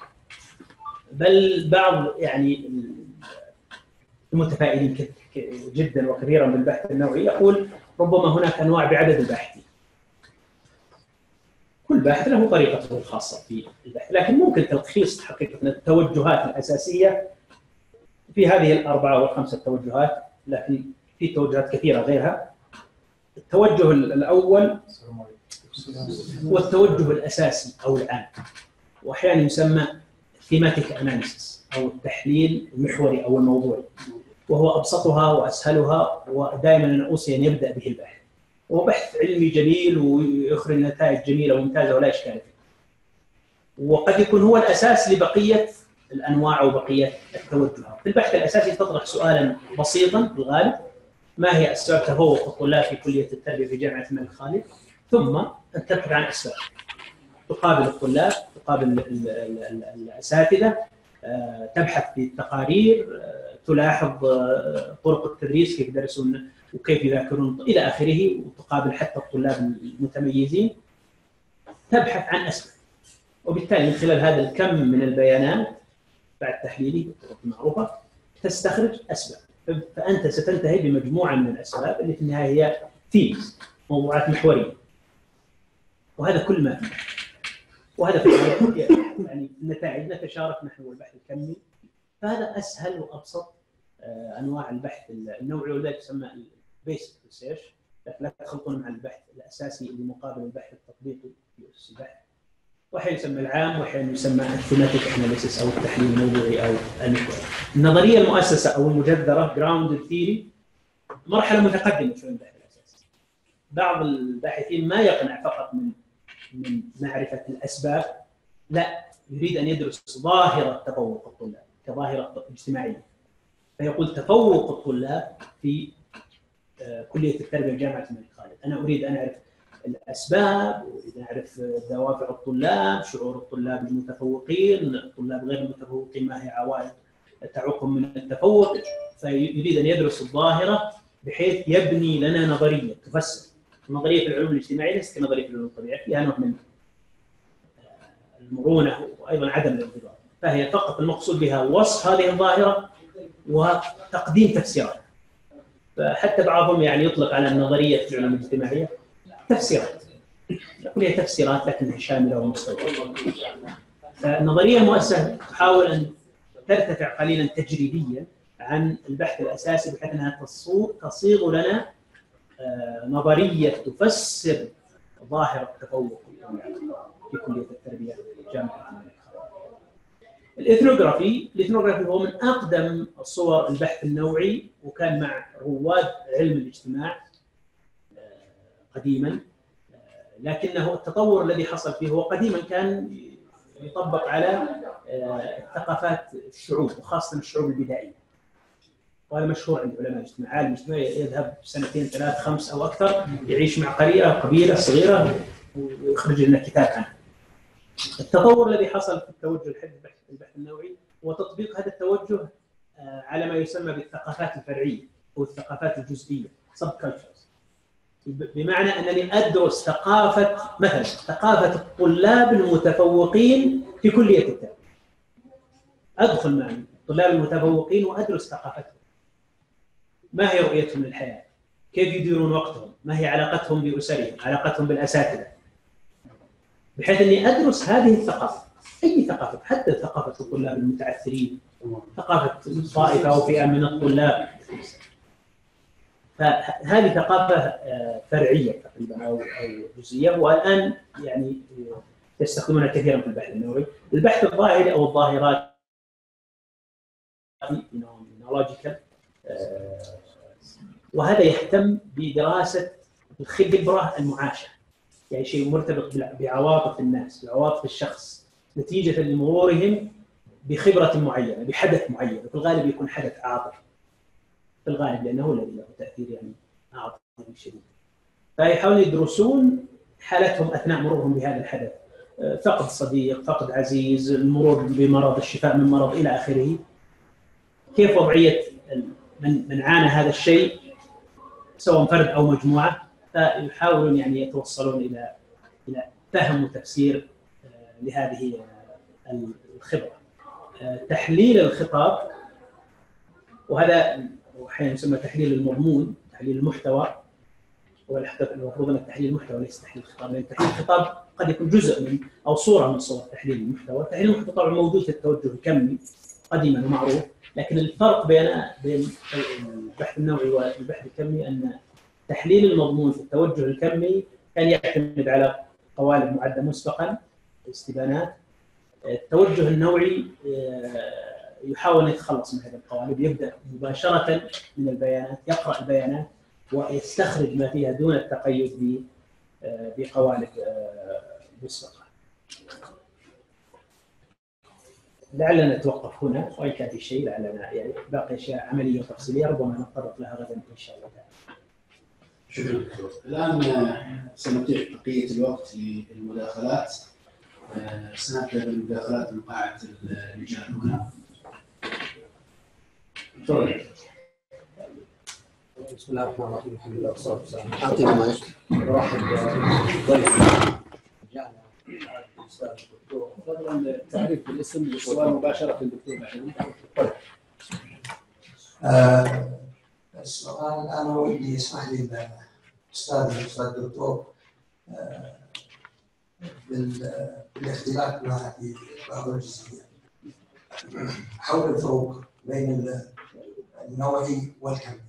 بل بعض يعني المتفائلين جدا وكثيرا بالبحث النوعي يقول ربما هناك انواع بعدد الباحثين. كل باحث له طريقته الخاصه في البحث، لكن ممكن تلخيص حقيقه التوجهات الاساسيه في هذه الاربعه او الخمسه توجهات، لكن في توجهات كثيره غيرها. التوجه الاول هو التوجه الاساسي او العام، واحيانا يسمى thematic analysis او التحليل المحوري او الموضوعي، وهو ابسطها واسهلها، ودائما انا اوصي ان يبدا به الباحث. وهو بحث علمي جميل ويخرج نتائج جميله وممتازه ولا اشكال فيه. وقد يكون هو الاساس لبقيه الانواع وبقيه التوجهات. في البحث الاساسي تطرح سؤالا بسيطا في الغالب: ما هي اسباب تفوق الطلاب في كليه التربيه في جامعه الملك خالد؟ ثم ان تبحث عن اسباب. تقابل الطلاب، تقابل الاساتذه، تبحث في التقارير، تلاحظ طرق التدريس كيف يدرسون وكيف يذاكرون الى اخره، وتقابل حتى الطلاب المتميزين. تبحث عن اسباب، وبالتالي من خلال هذا الكم من البيانات بعد تحليله بالطرق المعروفه تستخرج اسباب. فانت ستنتهي بمجموعه من الاسباب اللي في النهايه هي ثيمز، موضوعات محوريه. وهذا كل ما فيه. وهذا في يعني النتائج نتشارك نحن والبحث الكمي. فهذا اسهل وابسط انواع البحث النوعي، ولذلك يسمى البيسك ريسيرش. لا تخلطون مع البحث الاساسي اللي مقابل البحث التطبيقي في اسس البحث. واحيانا يسمى العام، واحيانا يسمى الثيماتيك اناليسيس او التحليل الموضوعي او المحوري. النظريه المؤسسه او المجذره جراوند ثيوري مرحله متقدمه في البحث الاساسي. بعض الباحثين ما يقنع فقط من من معرفه الاسباب، لا، يريد ان يدرس ظاهره تفوق الطلاب كظاهره اجتماعيه. فيقول تفوق الطلاب في كليه التربيه جامعه الملك خالد، انا اريد ان اعرف الاسباب، اريد ان اعرف دوافع الطلاب، شعور الطلاب المتفوقين، الطلاب غير المتفوقين ما هي عوائد تعوقهم من التفوق. فيريد ان يدرس الظاهره بحيث يبني لنا نظريه تفسر. النظريه في العلوم الاجتماعيه ليست كنظريه في العلوم الطبيعيه، فيها نوع من المرونه وايضا عدم الانضباط. فهي فقط المقصود بها وصف هذه الظاهره وتقديم تفسيرات. فحتى بعضهم يعني يطلق على النظريه في العلوم الاجتماعيه تفسيرات. نقول هي تفسيرات لكنها شامله ومستوعبه. فالنظريه المؤسسه تحاول ان ترتفع قليلا تجريبيا عن البحث الاساسي بحيث انها تصيغ لنا نظريه تفسر ظاهره التفوق في كليه التربيه جامعه الملك خالد. الاثنوغرافي، الاثنوغرافي هو من اقدم صور البحث النوعي، وكان مع رواد علم الاجتماع قديما، لكنه التطور الذي حصل فيه هو قديما كان يطبق على ثقافات الشعوب وخاصه الشعوب البدائيه. وهذا مشهور عند علماء الاجتماع. عالم الاجتماع يذهب سنتين ثلاث خمس او اكثر، يعيش مع قريه او قبيله صغيره ويخرج لنا كتاب عنه. التطور الذي حصل في التوجه الحديث في البحث النوعي هو تطبيق هذا التوجه على ما يسمى بالثقافات الفرعيه او الثقافات الجزئيه سب كلتشرز. بمعنى انني ادرس ثقافه مثلا ثقافه الطلاب المتفوقين في كليه التربيه. ادخل مع الطلاب المتفوقين وادرس ثقافتهم. ما هي رؤيتهم للحياه؟ كيف يديرون وقتهم؟ ما هي علاقتهم باسرهم؟ علاقتهم بالاساتذه؟ بحيث اني ادرس هذه الثقافه، اي ثقافه، حتى ثقافه الطلاب المتعثرين، ثقافه طائفه او فئه من الطلاب. فهذه ثقافه فرعيه تقريبا او او جزئيه، والان يعني يستخدمونها كثيرا في البحث النوعي. البحث الظاهري او الظاهرات phenomenological، وهذا يهتم بدراسه الخبره المعاشه، يعني شيء مرتبط بعواطف الناس، بعواطف الشخص نتيجه لمرورهم بخبره معينه، بحدث معين. في الغالب يكون حدث عاطفي في الغالب، لانه الذي له تاثير يعني عاطفي شديد. فيحاولون يدرسون حالتهم اثناء مرورهم بهذا الحدث، فقد صديق، فقد عزيز، المرور بمرض، الشفاء من مرض الى اخره. كيف وضعيه من من عانى هذا الشيء سواء فرد او مجموعه، فيحاولون يعني يتوصلون الى الى فهم وتفسير لهذه الخبره. تحليل الخطاب، وهذا احيانا يسمى تحليل المضمون، تحليل المحتوى. والمفروض ان تحليل المحتوى ليس تحليل الخطاب، لان تحليل الخطاب قد يكون جزء من او صوره من صور تحليل المحتوى. تحليل المحتوى طبعا موجود في التوجه الكمي قديما ومعروف، لكن الفرق بين بين البحث النوعي والبحث الكمي ان تحليل المضمون في التوجه الكمي كان يعتمد على قوالب معده مسبقا، استبانات. التوجه النوعي يحاول ان يتخلص من هذه القوالب، يبدا مباشره من البيانات، يقرا البيانات ويستخرج ما فيها دون التقيد بقوالب مسبقة. لعلنا نتوقف هنا، وإن كان في شيء لعلنا يعني باقي أشياء عملية وتفصيلية ربما نتطرق لها غدا إن شاء الله تعالى. شكرا دكتور. الآن سنتيح بقية الوقت للمداخلات. سنبدأ بالمداخلات من قاعة الرجال هنا. تفضل. بسم الله الرحمن الرحيم، الحمد لله والصلاة والسلام. أعطيني مايك. أرحب بضيف جانا الأستاذ الدكتور. فضلا التعريف بالاسم والسؤال مباشرة للدكتور بعدين. آه السؤال أنا ودي يسمح لي الأستاذ الأستاذ الدكتور آه بالاختلاف مع بعض الجزئيات حول الفروق بين النوعي والكمي.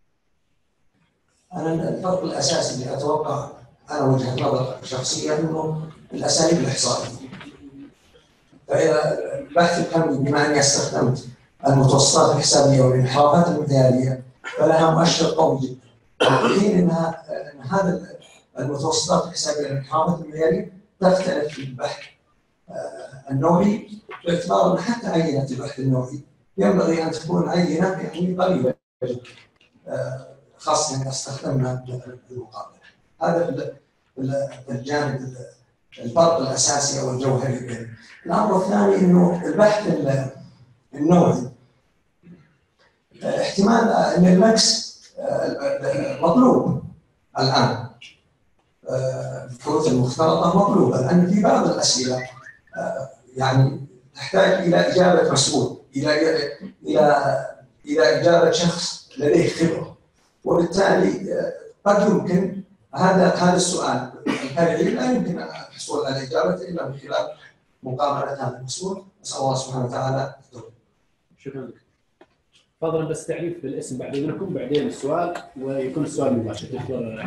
أنا الفرق الأساسي اللي أتوقع أنا وجهة نظر شخصية إنه الأساليب الإحصائية. فإذا البحث الكمي بما أني استخدمت المتوسطات الحسابية والانحرافات المثالية فلها مؤشر قوي جدا. في حين أنها أن هذا المتوسطات الحسابية والانحرافات المثالية تختلف في البحث النوعي، باعتبار أن حتى عينة البحث النوعي ينبغي أن تكون عينة يعني قليلة خاصة إذا استخدمنا المقابلة. هذا في الجانب الفرق الأساسي أو الجوهري بينه. الأمر الثاني إنه البحث النوعي احتمال أن المكس مطلوب الآن، الكروت المختلطة مطلوبة، لأن في بعض الأسئلة يعني تحتاج إلى إجابة مسؤول، إلى إلى إلى إجابة شخص لديه خبرة، وبالتالي قد يمكن هذا هذا السؤال الفرعي لا يمكن الحصول على إجابته إلا من خلال مقابلة هذا المسؤول. نسأل الله سبحانه وتعالى التوفيق. شكرا لك. فضلا بس تعريف بالاسم بعد إذنكم، بعدين السؤال ويكون السؤال مباشر. دكتور.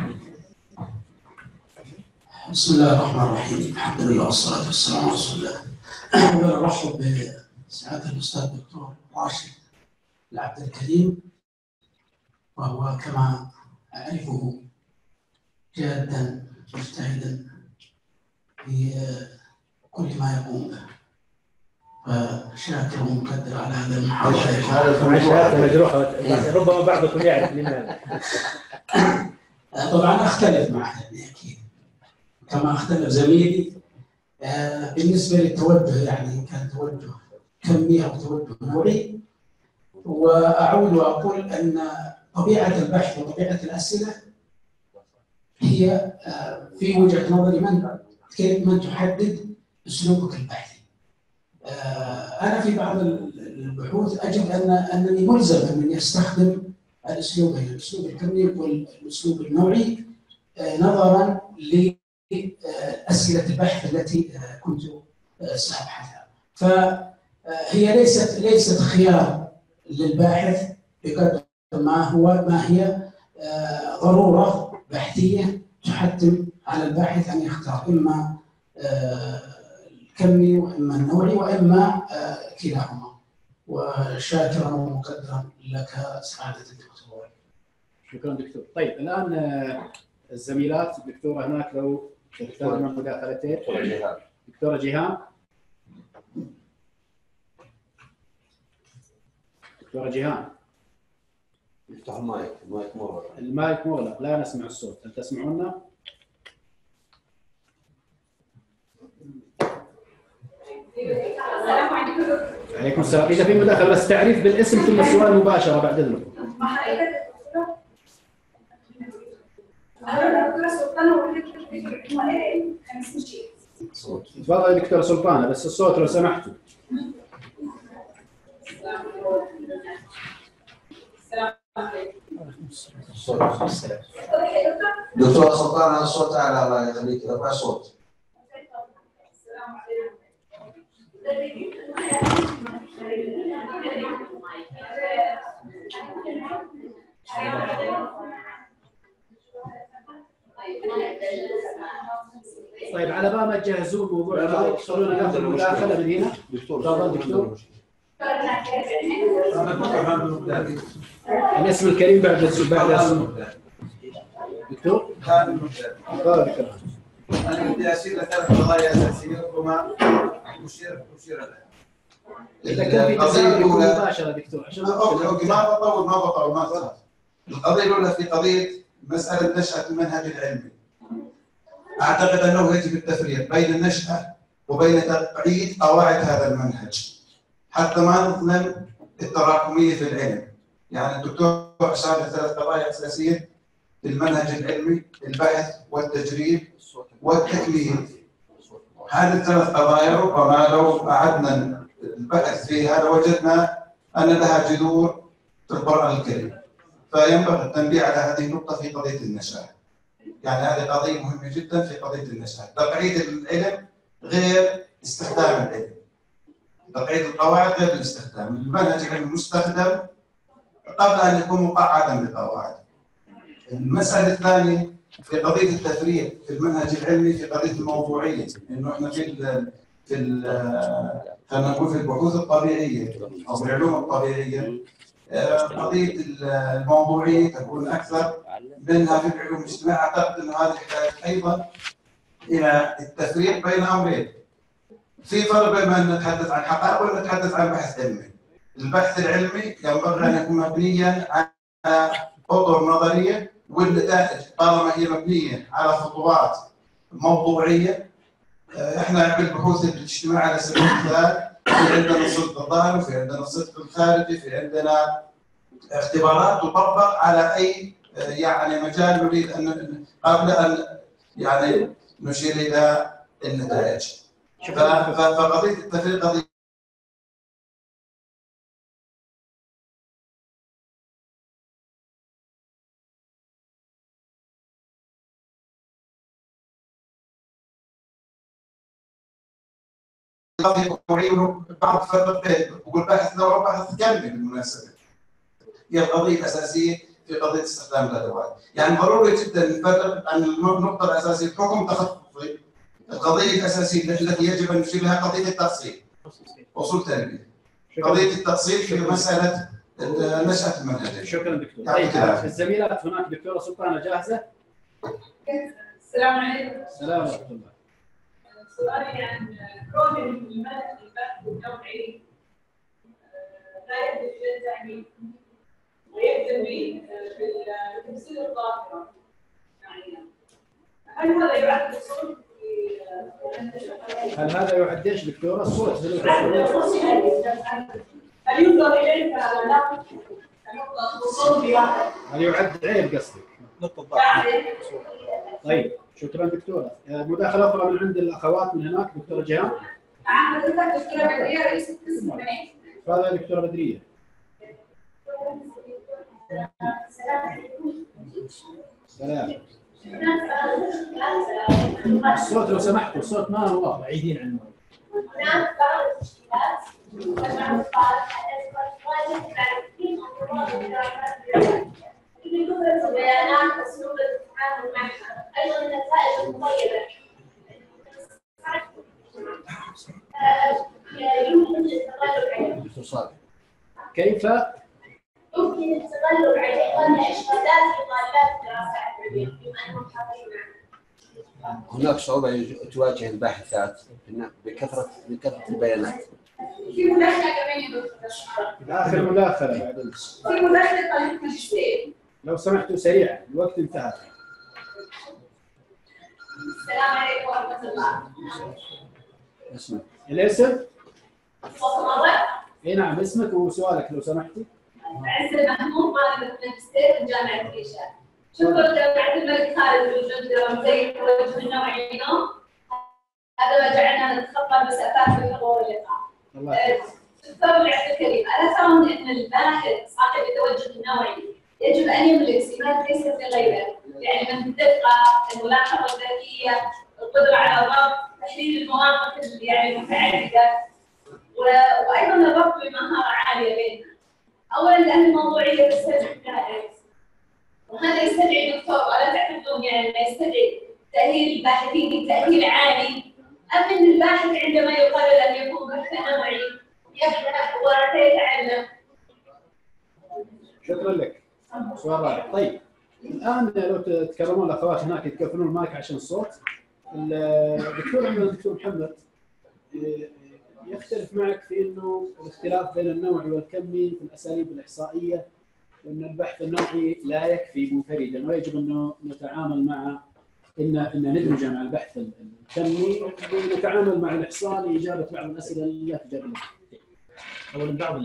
بسم الله الرحمن الرحيم، الحمد لله والصلاة والسلام على رسول الله. أولا أرحب بسعادة الأستاذ الدكتور راشد العبد الكريم، وهو كما أعرفه جادا مجتهدا في كل ما يقوم به، فشاكر ومقدر على هذا المحاضرة. هذا مجروحة ربما بعضكم يعرف لماذا. طبعا أختلف مع أحمد أكيد كما اختلف زميلي بالنسبة للتوجه، يعني كان توجه كمي أو توجه نوعي. وأعود وأقول أن طبيعة البحث وطبيعة الأسئلة هي في وجهة نظري من كيف من تحدد أسلوبك البحثي. أنا في بعض البحوث أجد أن أنني ملزم أنني أستخدم الأسلوبين، الأسلوب الكمي والأسلوب النوعي، نظرا لأسئلة البحث التي كنت سأبحثها. فهي ليست ليست خيار للباحث بقدر ما هو ما هي ضرورة بحثية تحتم على الباحث أن يختار إما الكمي وإما النوعي وإما كلاهما. وشاكرا ومقدرا لك سعادة الدكتور. شكرا دكتور. طيب الآن الزميلات، الدكتورة هناك لو تحتاجون مداخلتين. دكتورة جيهان. دكتورة جيهان. افتح المايك، المايك مغلق. المايك مغلق، لا نسمع الصوت، هل تسمعونا؟ السلام عليكم. عليكم السلام. إذا في مداخلة بس تعريف بالاسم ثم السؤال مباشرة بعد إذنكم. تفضل دكتورة سلطانة، بس الصوت لو سمحتوا. دكتور سلطان الصوت على الله يخليك، رفع صوت. طيب على بال ما تجهزوا الموضوع خلونا ناخذ المداخلة من هنا. تفضل دكتور. الاسم الكريم بعد بعد دكتور؟ هذا المبدأ. أنا بدي أشير لثلاث قضايا أساسية ربما أشير أشير لها. إذا كان في تساؤل مباشرة دكتور عشان أوكي أوكي ما بطول ما بطول ما بطول. القضية الأولى في قضية مسألة نشأة المنهج العلمي. أعتقد أنه يجب التفريق بين النشأة وبين تقعيد قواعد هذا المنهج حتى ما نظلم التراكمية في العلم. يعني الدكتور أشار لثلاث قضايا أساسية في المنهج العلمي: البحث والتجريب والتكميل. هذه الثلاث قضايا ربما لو أعدنا البحث فيها لوجدنا أن لها جذور في القرآن الكريم، فينبغي التنبيه على هذه النقطة في قضية النشأة. يعني هذه قضية مهمة جدا في قضية النشأة. تقعيد العلم غير استخدام العلم. تقعيد القواعد غير الاستخدام. المنهج العلمي مستخدم قبل أن يكون مقعدا بالقواعد. المسألة الثانية في قضية التفريق في المنهج العلمي في قضية الموضوعية، إنه إحنا في ال في ال خلينا نقول في البحوث الطبيعية أو في العلوم الطبيعية قضية الموضوعية تكون أكثر منها في العلوم الاجتماعية. أعتقد أن هذا يحتاج أيضا إلى التفريق بين أمرين. في فرق بين أن نتحدث عن حقائق ونتحدث عن بحث علمي. البحث العلمي ينبغي أن يكون مبنيا على أطر نظرية، والنتائج طالما هي مبنية على خطوات موضوعية. احنا بالبحوث الاجتماعية على سبيل المثال في عندنا الصدق الظاهري، في عندنا الصدق الخارجي، في عندنا اختبارات تطبق على أي يعني مجال نريد أن قبل أن يعني نشير إلى النتائج. فقضية التفريق قضية بعض فرق بقول باحث نوع باحث كامل بالمناسبة. هي القضية الأساسية في قضية استخدام الأدوات. يعني ضروري جدا نفرق عن النقطة الأساسية الحكم تخطي. القضية الأساسية التي يجب أن نشير لها قضية التأصيل. أصول تربية. قضية التأصيل في مسألة نشأة المنهج. شكرا دكتور. طيب الزميلات هناك دكتورة سلطانة جاهزة؟ السلام عليكم. السلام ورحمة الله. سؤالي عن كون المنهج البحث النوعي لا يهدف الى التعميم ويكتفي بالتفسير الظاهرة. يعني هل هذا يعد اصول في هل هذا يعد ايش دكتورة؟ الصوت هل ينظر اليه كنقطة اصول بواحد؟ هل يعد عيب قصدك؟ نقطة ضعف. طيب شكرا دكتورة. مداخلة أخرى من عند الأخوات من هناك دكتورة جيهان. نعم حضرتك دكتورة بدرية رئيس القسم البنات. تفضلي دكتورة بدرية. سلام. الصوت لو سمحتوا الصوت ما هو واضح. بعيدين عن المايك. هناك بعض المشكلات في كثرة البيانات واسلوب التعامل معها، ايضا النتائج المغيرة. يمكن التغلب عليه. كيف؟ يمكن التغلب عليه ومنع اشكالات في طالبات الدراسة العلمية بما انهم حاضرين معنا. هناك صعوبة تواجه الباحثات بكثرة بكثرة البيانات. في مداخلة كمان يا دكتور. آخر مداخلة بعد في مداخلة طالب ماجستير. لو سمحتوا سريعا الوقت انتهى. السلام عليكم ورحمة الله. اسمك. الاسم؟ صوت اي نعم اسمك وسؤالك لو سمحتي. عز محمود طالبة ماجستير من جامعة عيشة. شكرا جامعة الملك خالد لوجود زي التوجه النوعي اليوم. هذا ما جعلنا نتخطى المسافات في الحضور واللقاء. دكتور العبد الكريم، ألا ترون أن الباحث صاحب التوجه النوعي يجب أن يملك سمات ليست لغيره، يعني من الدقة، الملاحظة الذكية، القدرة على الربط، تحليل المواقف يعني المتعددة، وأيضا الربط بمهارة عالية بينها. أولاً لأن الموضوعية تستدعي التعريف، وهذا يستدعي دكتور، ولا تعتقدون يعني ما يستدعي تأهيل الباحثين تأهيل عالي، أم أن الباحث عندما يقرر أن يكون بحث نوعي يبدأ ويتعلم. شكرا لك. سؤال رائع. طيب الان لو تتكلمون الاخوات هناك يتكفلون المايك عشان الصوت. الدكتور عندنا الدكتور محمد يختلف معك في انه الاختلاف بين النوعي والكمي في الاساليب الاحصائيه، وان البحث النوعي لا يكفي منفردا ويجب انه نتعامل مع ان ان ندمج مع البحث الكمي ونتعامل مع الاحصاء لاجابه بعض الاسئله اللي لا تجاب لها. اولا بعض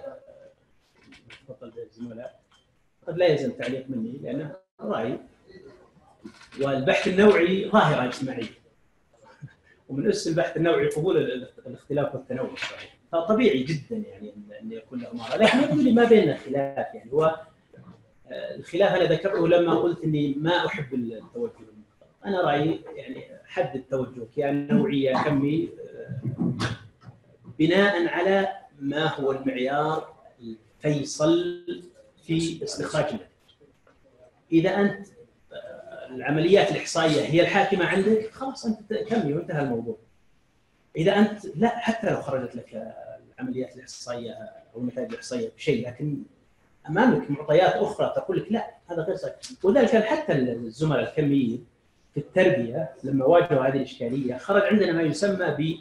تفضل الزملاء قد لا يلزم تعليق مني لانه رايي، والبحث النوعي ظاهره اجتماعيه، ومن اسس البحث النوعي قبول الاختلاف والتنوع، فطبيعي جدا يعني ان يكون له مهاره، لكن يقول لي ما بيننا خلاف. يعني هو الخلاف انا ذكرته لما قلت اني ما احب التوجه المختلط. انا رايي يعني حدد توجهك يا نوعي يا كمي بناء على ما هو المعيار الفيصل في استخراج النتائج. اذا انت العمليات الاحصائيه هي الحاكمه عندك خلاص انت كمي وانتهى الموضوع. اذا انت لا، حتى لو خرجت لك العمليات الاحصائيه او النتائج الاحصائيه بشيء، لكن امامك معطيات اخرى تقول لك لا هذا غير صحيح. وذلك كان حتى الزملاء الكميين في التربيه لما واجهوا هذه الاشكاليه خرج عندنا ما يسمى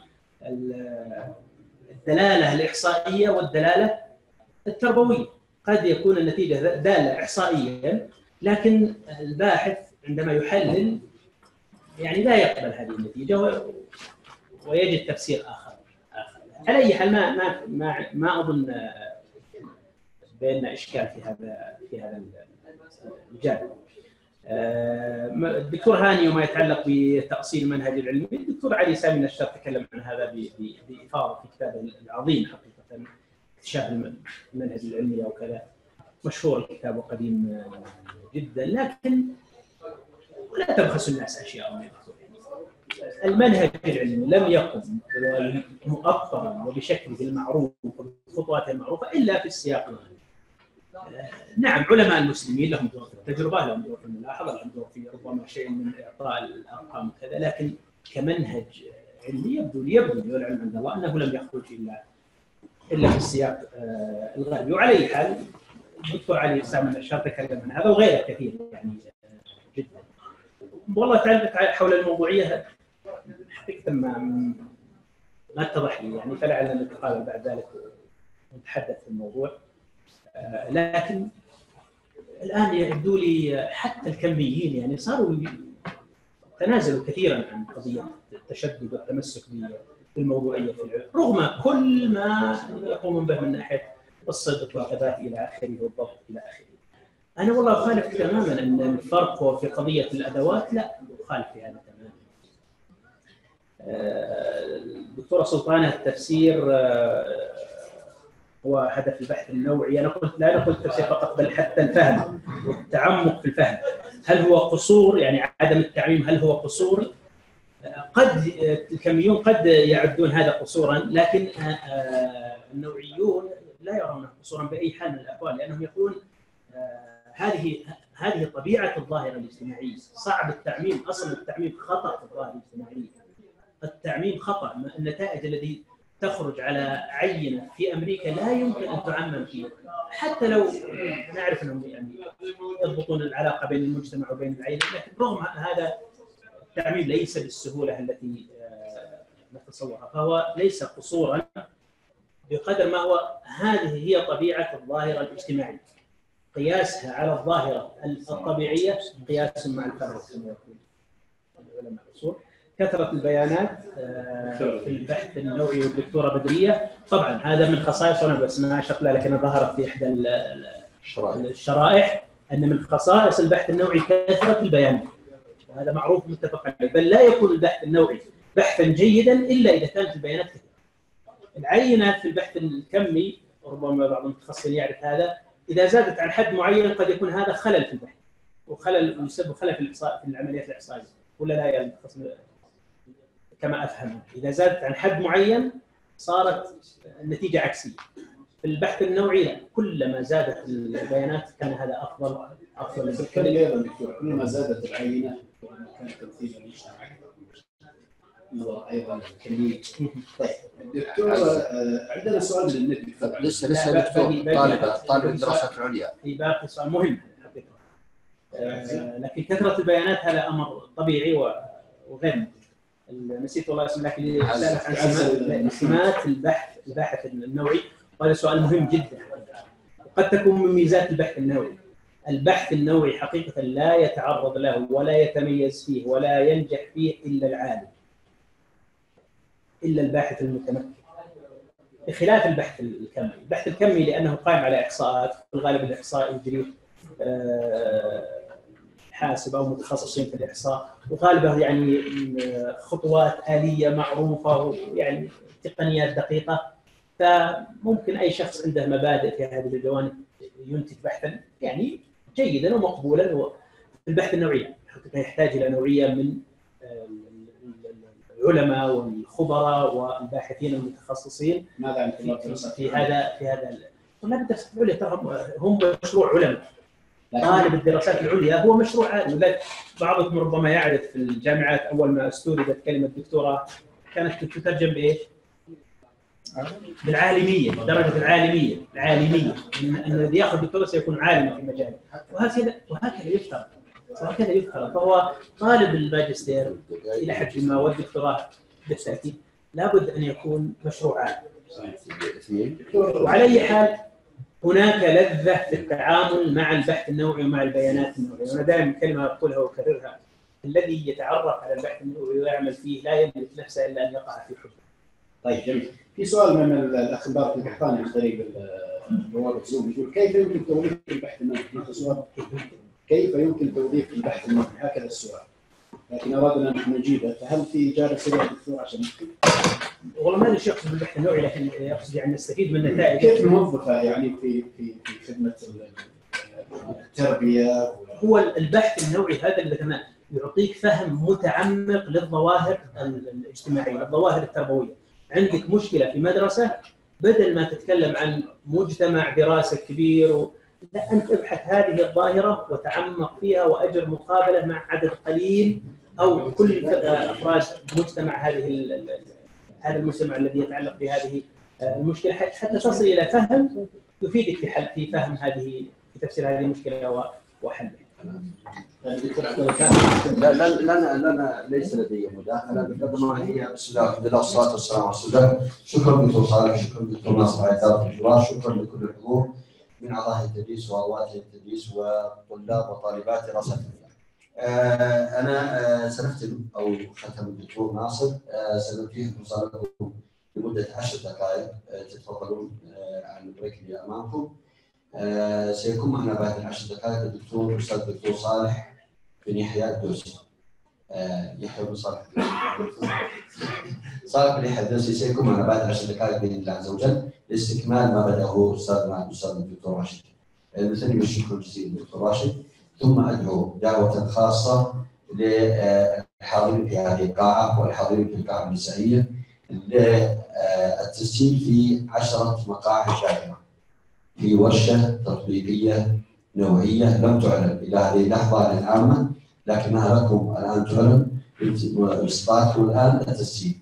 بالدلاله الاحصائيه والدلاله التربويه. قد يكون النتيجه داله احصائيا، لكن الباحث عندما يحلل يعني لا يقبل هذه النتيجه ويجد تفسير اخر. على اي حال ما ما ما, ما اظن بيننا اشكال في هذا في هذا الجانب. الدكتور هاني وما يتعلق بتاصيل المنهج العلمي، الدكتور علي سامي نشار تكلم عن هذا بافاضه في كتابه العظيم حقيقه اكتشاف المنهج العلمي او كذا، مشهور الكتاب وقديم جدا، لكن لا تبخسوا الناس اشياء. المنهج العلمي لم يقم مؤطرا وبشكله المعروف وبخطواته المعروفه الا في السياق الغني. نعم علماء المسلمين لهم دور في التجربه، لهم دور في الملاحظه، لهم دور في ربما شيء من اعطاء الارقام وكذا، لكن كمنهج علمي يبدو لي يبدو والعلم عند الله انه لم يخرج الا الا في السياق الغربي. وعلى اي حال الدكتور علي سامي نشار تكلم عن هذا وغيره كثير يعني جدا. والله تعلق حول الموضوعيه حقيقه ما ما اتضح لي يعني، فلعلنا نتقابل بعد ذلك ونتحدث في الموضوع. آه لكن الان يبدو لي حتى الكميين يعني صاروا تنازلوا كثيرا عن قضيه التشدد والتمسك بالموضوعيه في العلم، رغم كل ما يقومون به من ناحيه الصدق والثبات الى اخره والضبط الى اخره. انا والله اخالف تماما ان الفرق هو في قضيه الادوات، لا اخالف في هذا تماما. الدكتوره سلطانه التفسير هو هدف البحث النوعي. انا قلت لا نقول التفسير فقط بل حتى الفهم والتعمق في الفهم. هل هو قصور يعني عدم التعميم؟ هل هو قصور؟ قد الكميون قد يعدون هذا قصورا، لكن النوعيون لا يرون قصورا باي حال من الاحوال، لانهم يقولون هذه هذه طبيعه الظاهره الاجتماعيه. صعب التعميم، اصلا التعميم خطا في الظاهره الاجتماعيه. التعميم خطا، النتائج التي تخرج على عينه في امريكا لا يمكن ان تعمم فيه، حتى لو نعرف انهم يعني يضبطون العلاقه بين المجتمع وبين العينه، لكن رغم هذا التعميم ليس بالسهوله التي نتصورها، فهو ليس قصورا بقدر ما هو هذه هي طبيعه الظاهره الاجتماعيه. قياسها على الظاهره الطبيعيه قياس مع الفرق كما يقول علماء الاصول. كثره البيانات في البحث النوعي والدكتوره بدريه، طبعا هذا من خصائص انا بس ما اشرت لها لكنها ظهرت في احدى الشرائح ان من خصائص البحث النوعي كثره البيانات، وهذا معروف متفق عليه. بل لا يكون البحث النوعي بحثا جيدا الا اذا كانت البيانات كثيره. العينه في البحث الكمي ربما بعض المتخصصين يعرف هذا، اذا زادت عن حد معين قد يكون هذا خلل في البحث، وخلل يسبب خلل في الاحصاء في العمليات الاحصائيه، ولا لا يا المتخصص كما افهم؟ اذا زادت عن حد معين صارت النتيجه عكسيه. في البحث النوعي لا، كلما زادت البيانات كان هذا افضل افضل. كلما زادت العينه كان التمثيل الاجتماعي ايضا كبير. طيب دكتور عندنا سؤال من النت. لسه لسه دكتور طالب طالب الدراسات العليا. في باقي سؤال مهم حقيقه. آه، لكن كثره البيانات هذا امر طبيعي وغير ممكن. نسيت والله اسم، لكن يسالك عن سمات البحث الباحث النوعي، وهذا سؤال مهم جدا. قد تكون من ميزات البحث النوعي. البحث النوعي حقيقه لا يتعرض له ولا يتميز فيه ولا ينجح فيه الا العالم، الا الباحث المتمكن، بخلاف البحث الكمي. البحث الكمي لانه قائم على احصاءات، في الغالب الاحصاء يجريه حاسب او متخصصين في الاحصاء، وغالبا يعني خطوات آلية معروفه ويعني تقنيات دقيقه، فممكن اي شخص عنده مبادئ في هذه الجوانب ينتج بحثا يعني جيدا ومقبولا. البحث النوعي يحتاج الى نوعيه من العلماء والخبراء والباحثين المتخصصين. ماذا عن في هذا في هذا طلاب الدراسات العليا ترى هم مشروع علماء. طالب الدراسات العليا هو مشروع عالمي. بعضكم ربما يعرف في الجامعات اول ما استوردت كلمه دكتوراه كانت تترجم بايش؟ بالعالميه، درجه العالميه، العالميه ان الذي ياخذ دكتوراه سيكون عالما في مجاله، وهكذا وهكذا يفترض وهكذا يفترض. فهو طالب الماجستير الى حد ما والدكتوراه بالتاكيد لابد ان يكون مشروع عالمي. وعلى اي حال هناك لذة في التعامل مع البحث النوعي ومع البيانات النوعية. وأنا دائما كلمة أقولها وأكررها: الذي يتعرف على البحث النوعي ويعمل فيه لا يملك نفسه إلا أن يقع في حبه. طيب جميل. في سؤال من الأخ مبارك القحطاني عن طريق بوابة زوم يقول: كيف يمكن توظيف البحث النوعي؟ سؤال كيف يمكن توظيف البحث النوعي؟ هكذا السؤال، لكن أردنا أن نجيبه. فهل في إجابة سريعة دكتور عشان والله ما ليش يقصد بالبحث النوعي، لكن يقصد يعني نستفيد من النتائج. كيف نوظفها يعني في في في خدمه التربيه؟ هو البحث النوعي هذا اللي ذكرناه يعطيك فهم متعمق للظواهر الاجتماعيه، الظواهر التربويه. عندك مشكله في مدرسه، بدل ما تتكلم عن مجتمع دراسه كبير و... لا، انت ابحث هذه الظاهره وتعمق فيها واجر مقابله مع عدد قليل او كل افراد مجتمع هذه هذا المجتمع الذي يتعلق بهذه المشكله، حتى تصل الى فهم يفيدك في حل في فهم هذه في تفسير هذه المشكله وحلها. لا لا لنا لنا ليس لدي مداخله بقدر ما هي. بسم الله والحمد لله والصلاه والسلام على رسول الله. شكرا دكتور صالح، شكرا دكتور ناصر على اثاره الحوار، شكرا لكل الحضور من اعضاء التدريس واعضاء التدريس وطلاب وطالبات دراسات العليا. آه انا آه سنختم او ختم الدكتور ناصر آه سننتهي مصالحكم لمده عشر دقائق. آه تتفضلون آه على البريك اللي امامكم. آه سيكون معنا بعد العشر دقائق الدكتور الاستاذ الدكتور صالح بن يحيى الدوسي. آه يحيى بن صالح صالح بن يحيى الدوسي سيكون معنا بعد عشر دقائق باذن الله عز وجل لاستكمال ما بداه استاذنا الاستاذ الدكتور راشد. نثني بالشكر الجزيل للدكتور راشد، ثم ادعو دعوه خاصه للحاضرين في هذه القاعه والحاضرين في القاعه النسائيه للتسجيل في عشره مقاعد دائمه في ورشه تطبيقيه نوعيه لم تعلن الى هذه اللحظه للعامه، لكنها لكم الان تعلن باستطاعتكم الان التسجيل.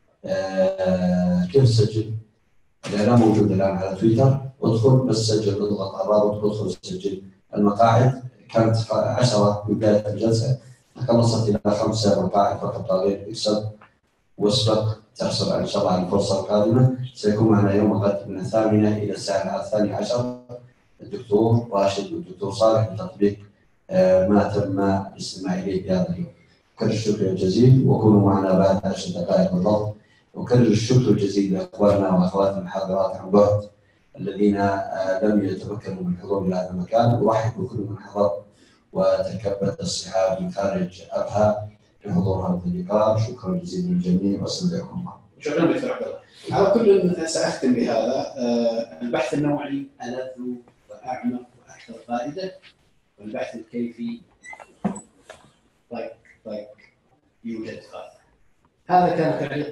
كيف تسجل؟ الاعلان موجود الان على تويتر، ادخل بس سجل، اضغط على الرابط وادخل سجل. المقاعد كانت عشرة في بدايه الجلسه، تخلصت الى خمسه مقاعد فقط لا غير. اكسب واسبق تحصل ان شاء الله على الفرصه القادمه. سيكون معنا يوم الغد من الثامنه الى الساعه الثانيه عشر الدكتور راشد والدكتور صالح لتطبيق ما تم الاستماع اليه في هذا اليوم. كرر الشكر الجزيل وكونوا معنا بعد عشر دقائق بالضبط. وكرر الشكر الجزيل لاخواننا واخواتنا الحاضرات عن بعد الذين لم يتمكنوا من الحضور الى هذا المكان. ارحب بكل من حضر وتكبد الصحاب من خارج ابها لحضور هذا اللقاء. شكرا جزيلا للجميع واستودعكم الله. شكرا دكتور عبد الله. على كل ساختم بهذا. البحث النوعي ألذ واعمق واكثر فائده، والبحث الكيفي طيب طيب يوجد فائده. هذا كان تعليق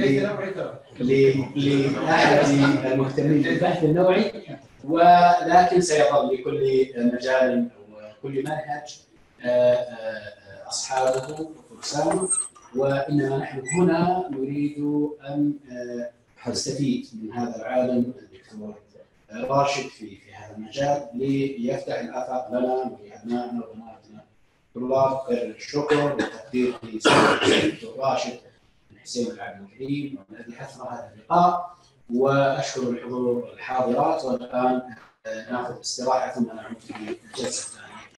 لأحد المهتمين بالبحث النوعي، ولكن سيظل لكل مجال وكل منهج أصحابه وفرسانه، وإنما نحن هنا نريد أن نستفيد من هذا العالم الدكتور راشد في في هذا المجال ليفتح الافاق لنا ولابنائنا وبناتنا. طلاب الشكر والتقدير للدكتور راشد بن حسين العبد الكريم الذي حثنا هذا اللقاء، واشكر الحضور الحاضرات. والان ناخذ استراحه ثم نعود في الجلسه الثانيه.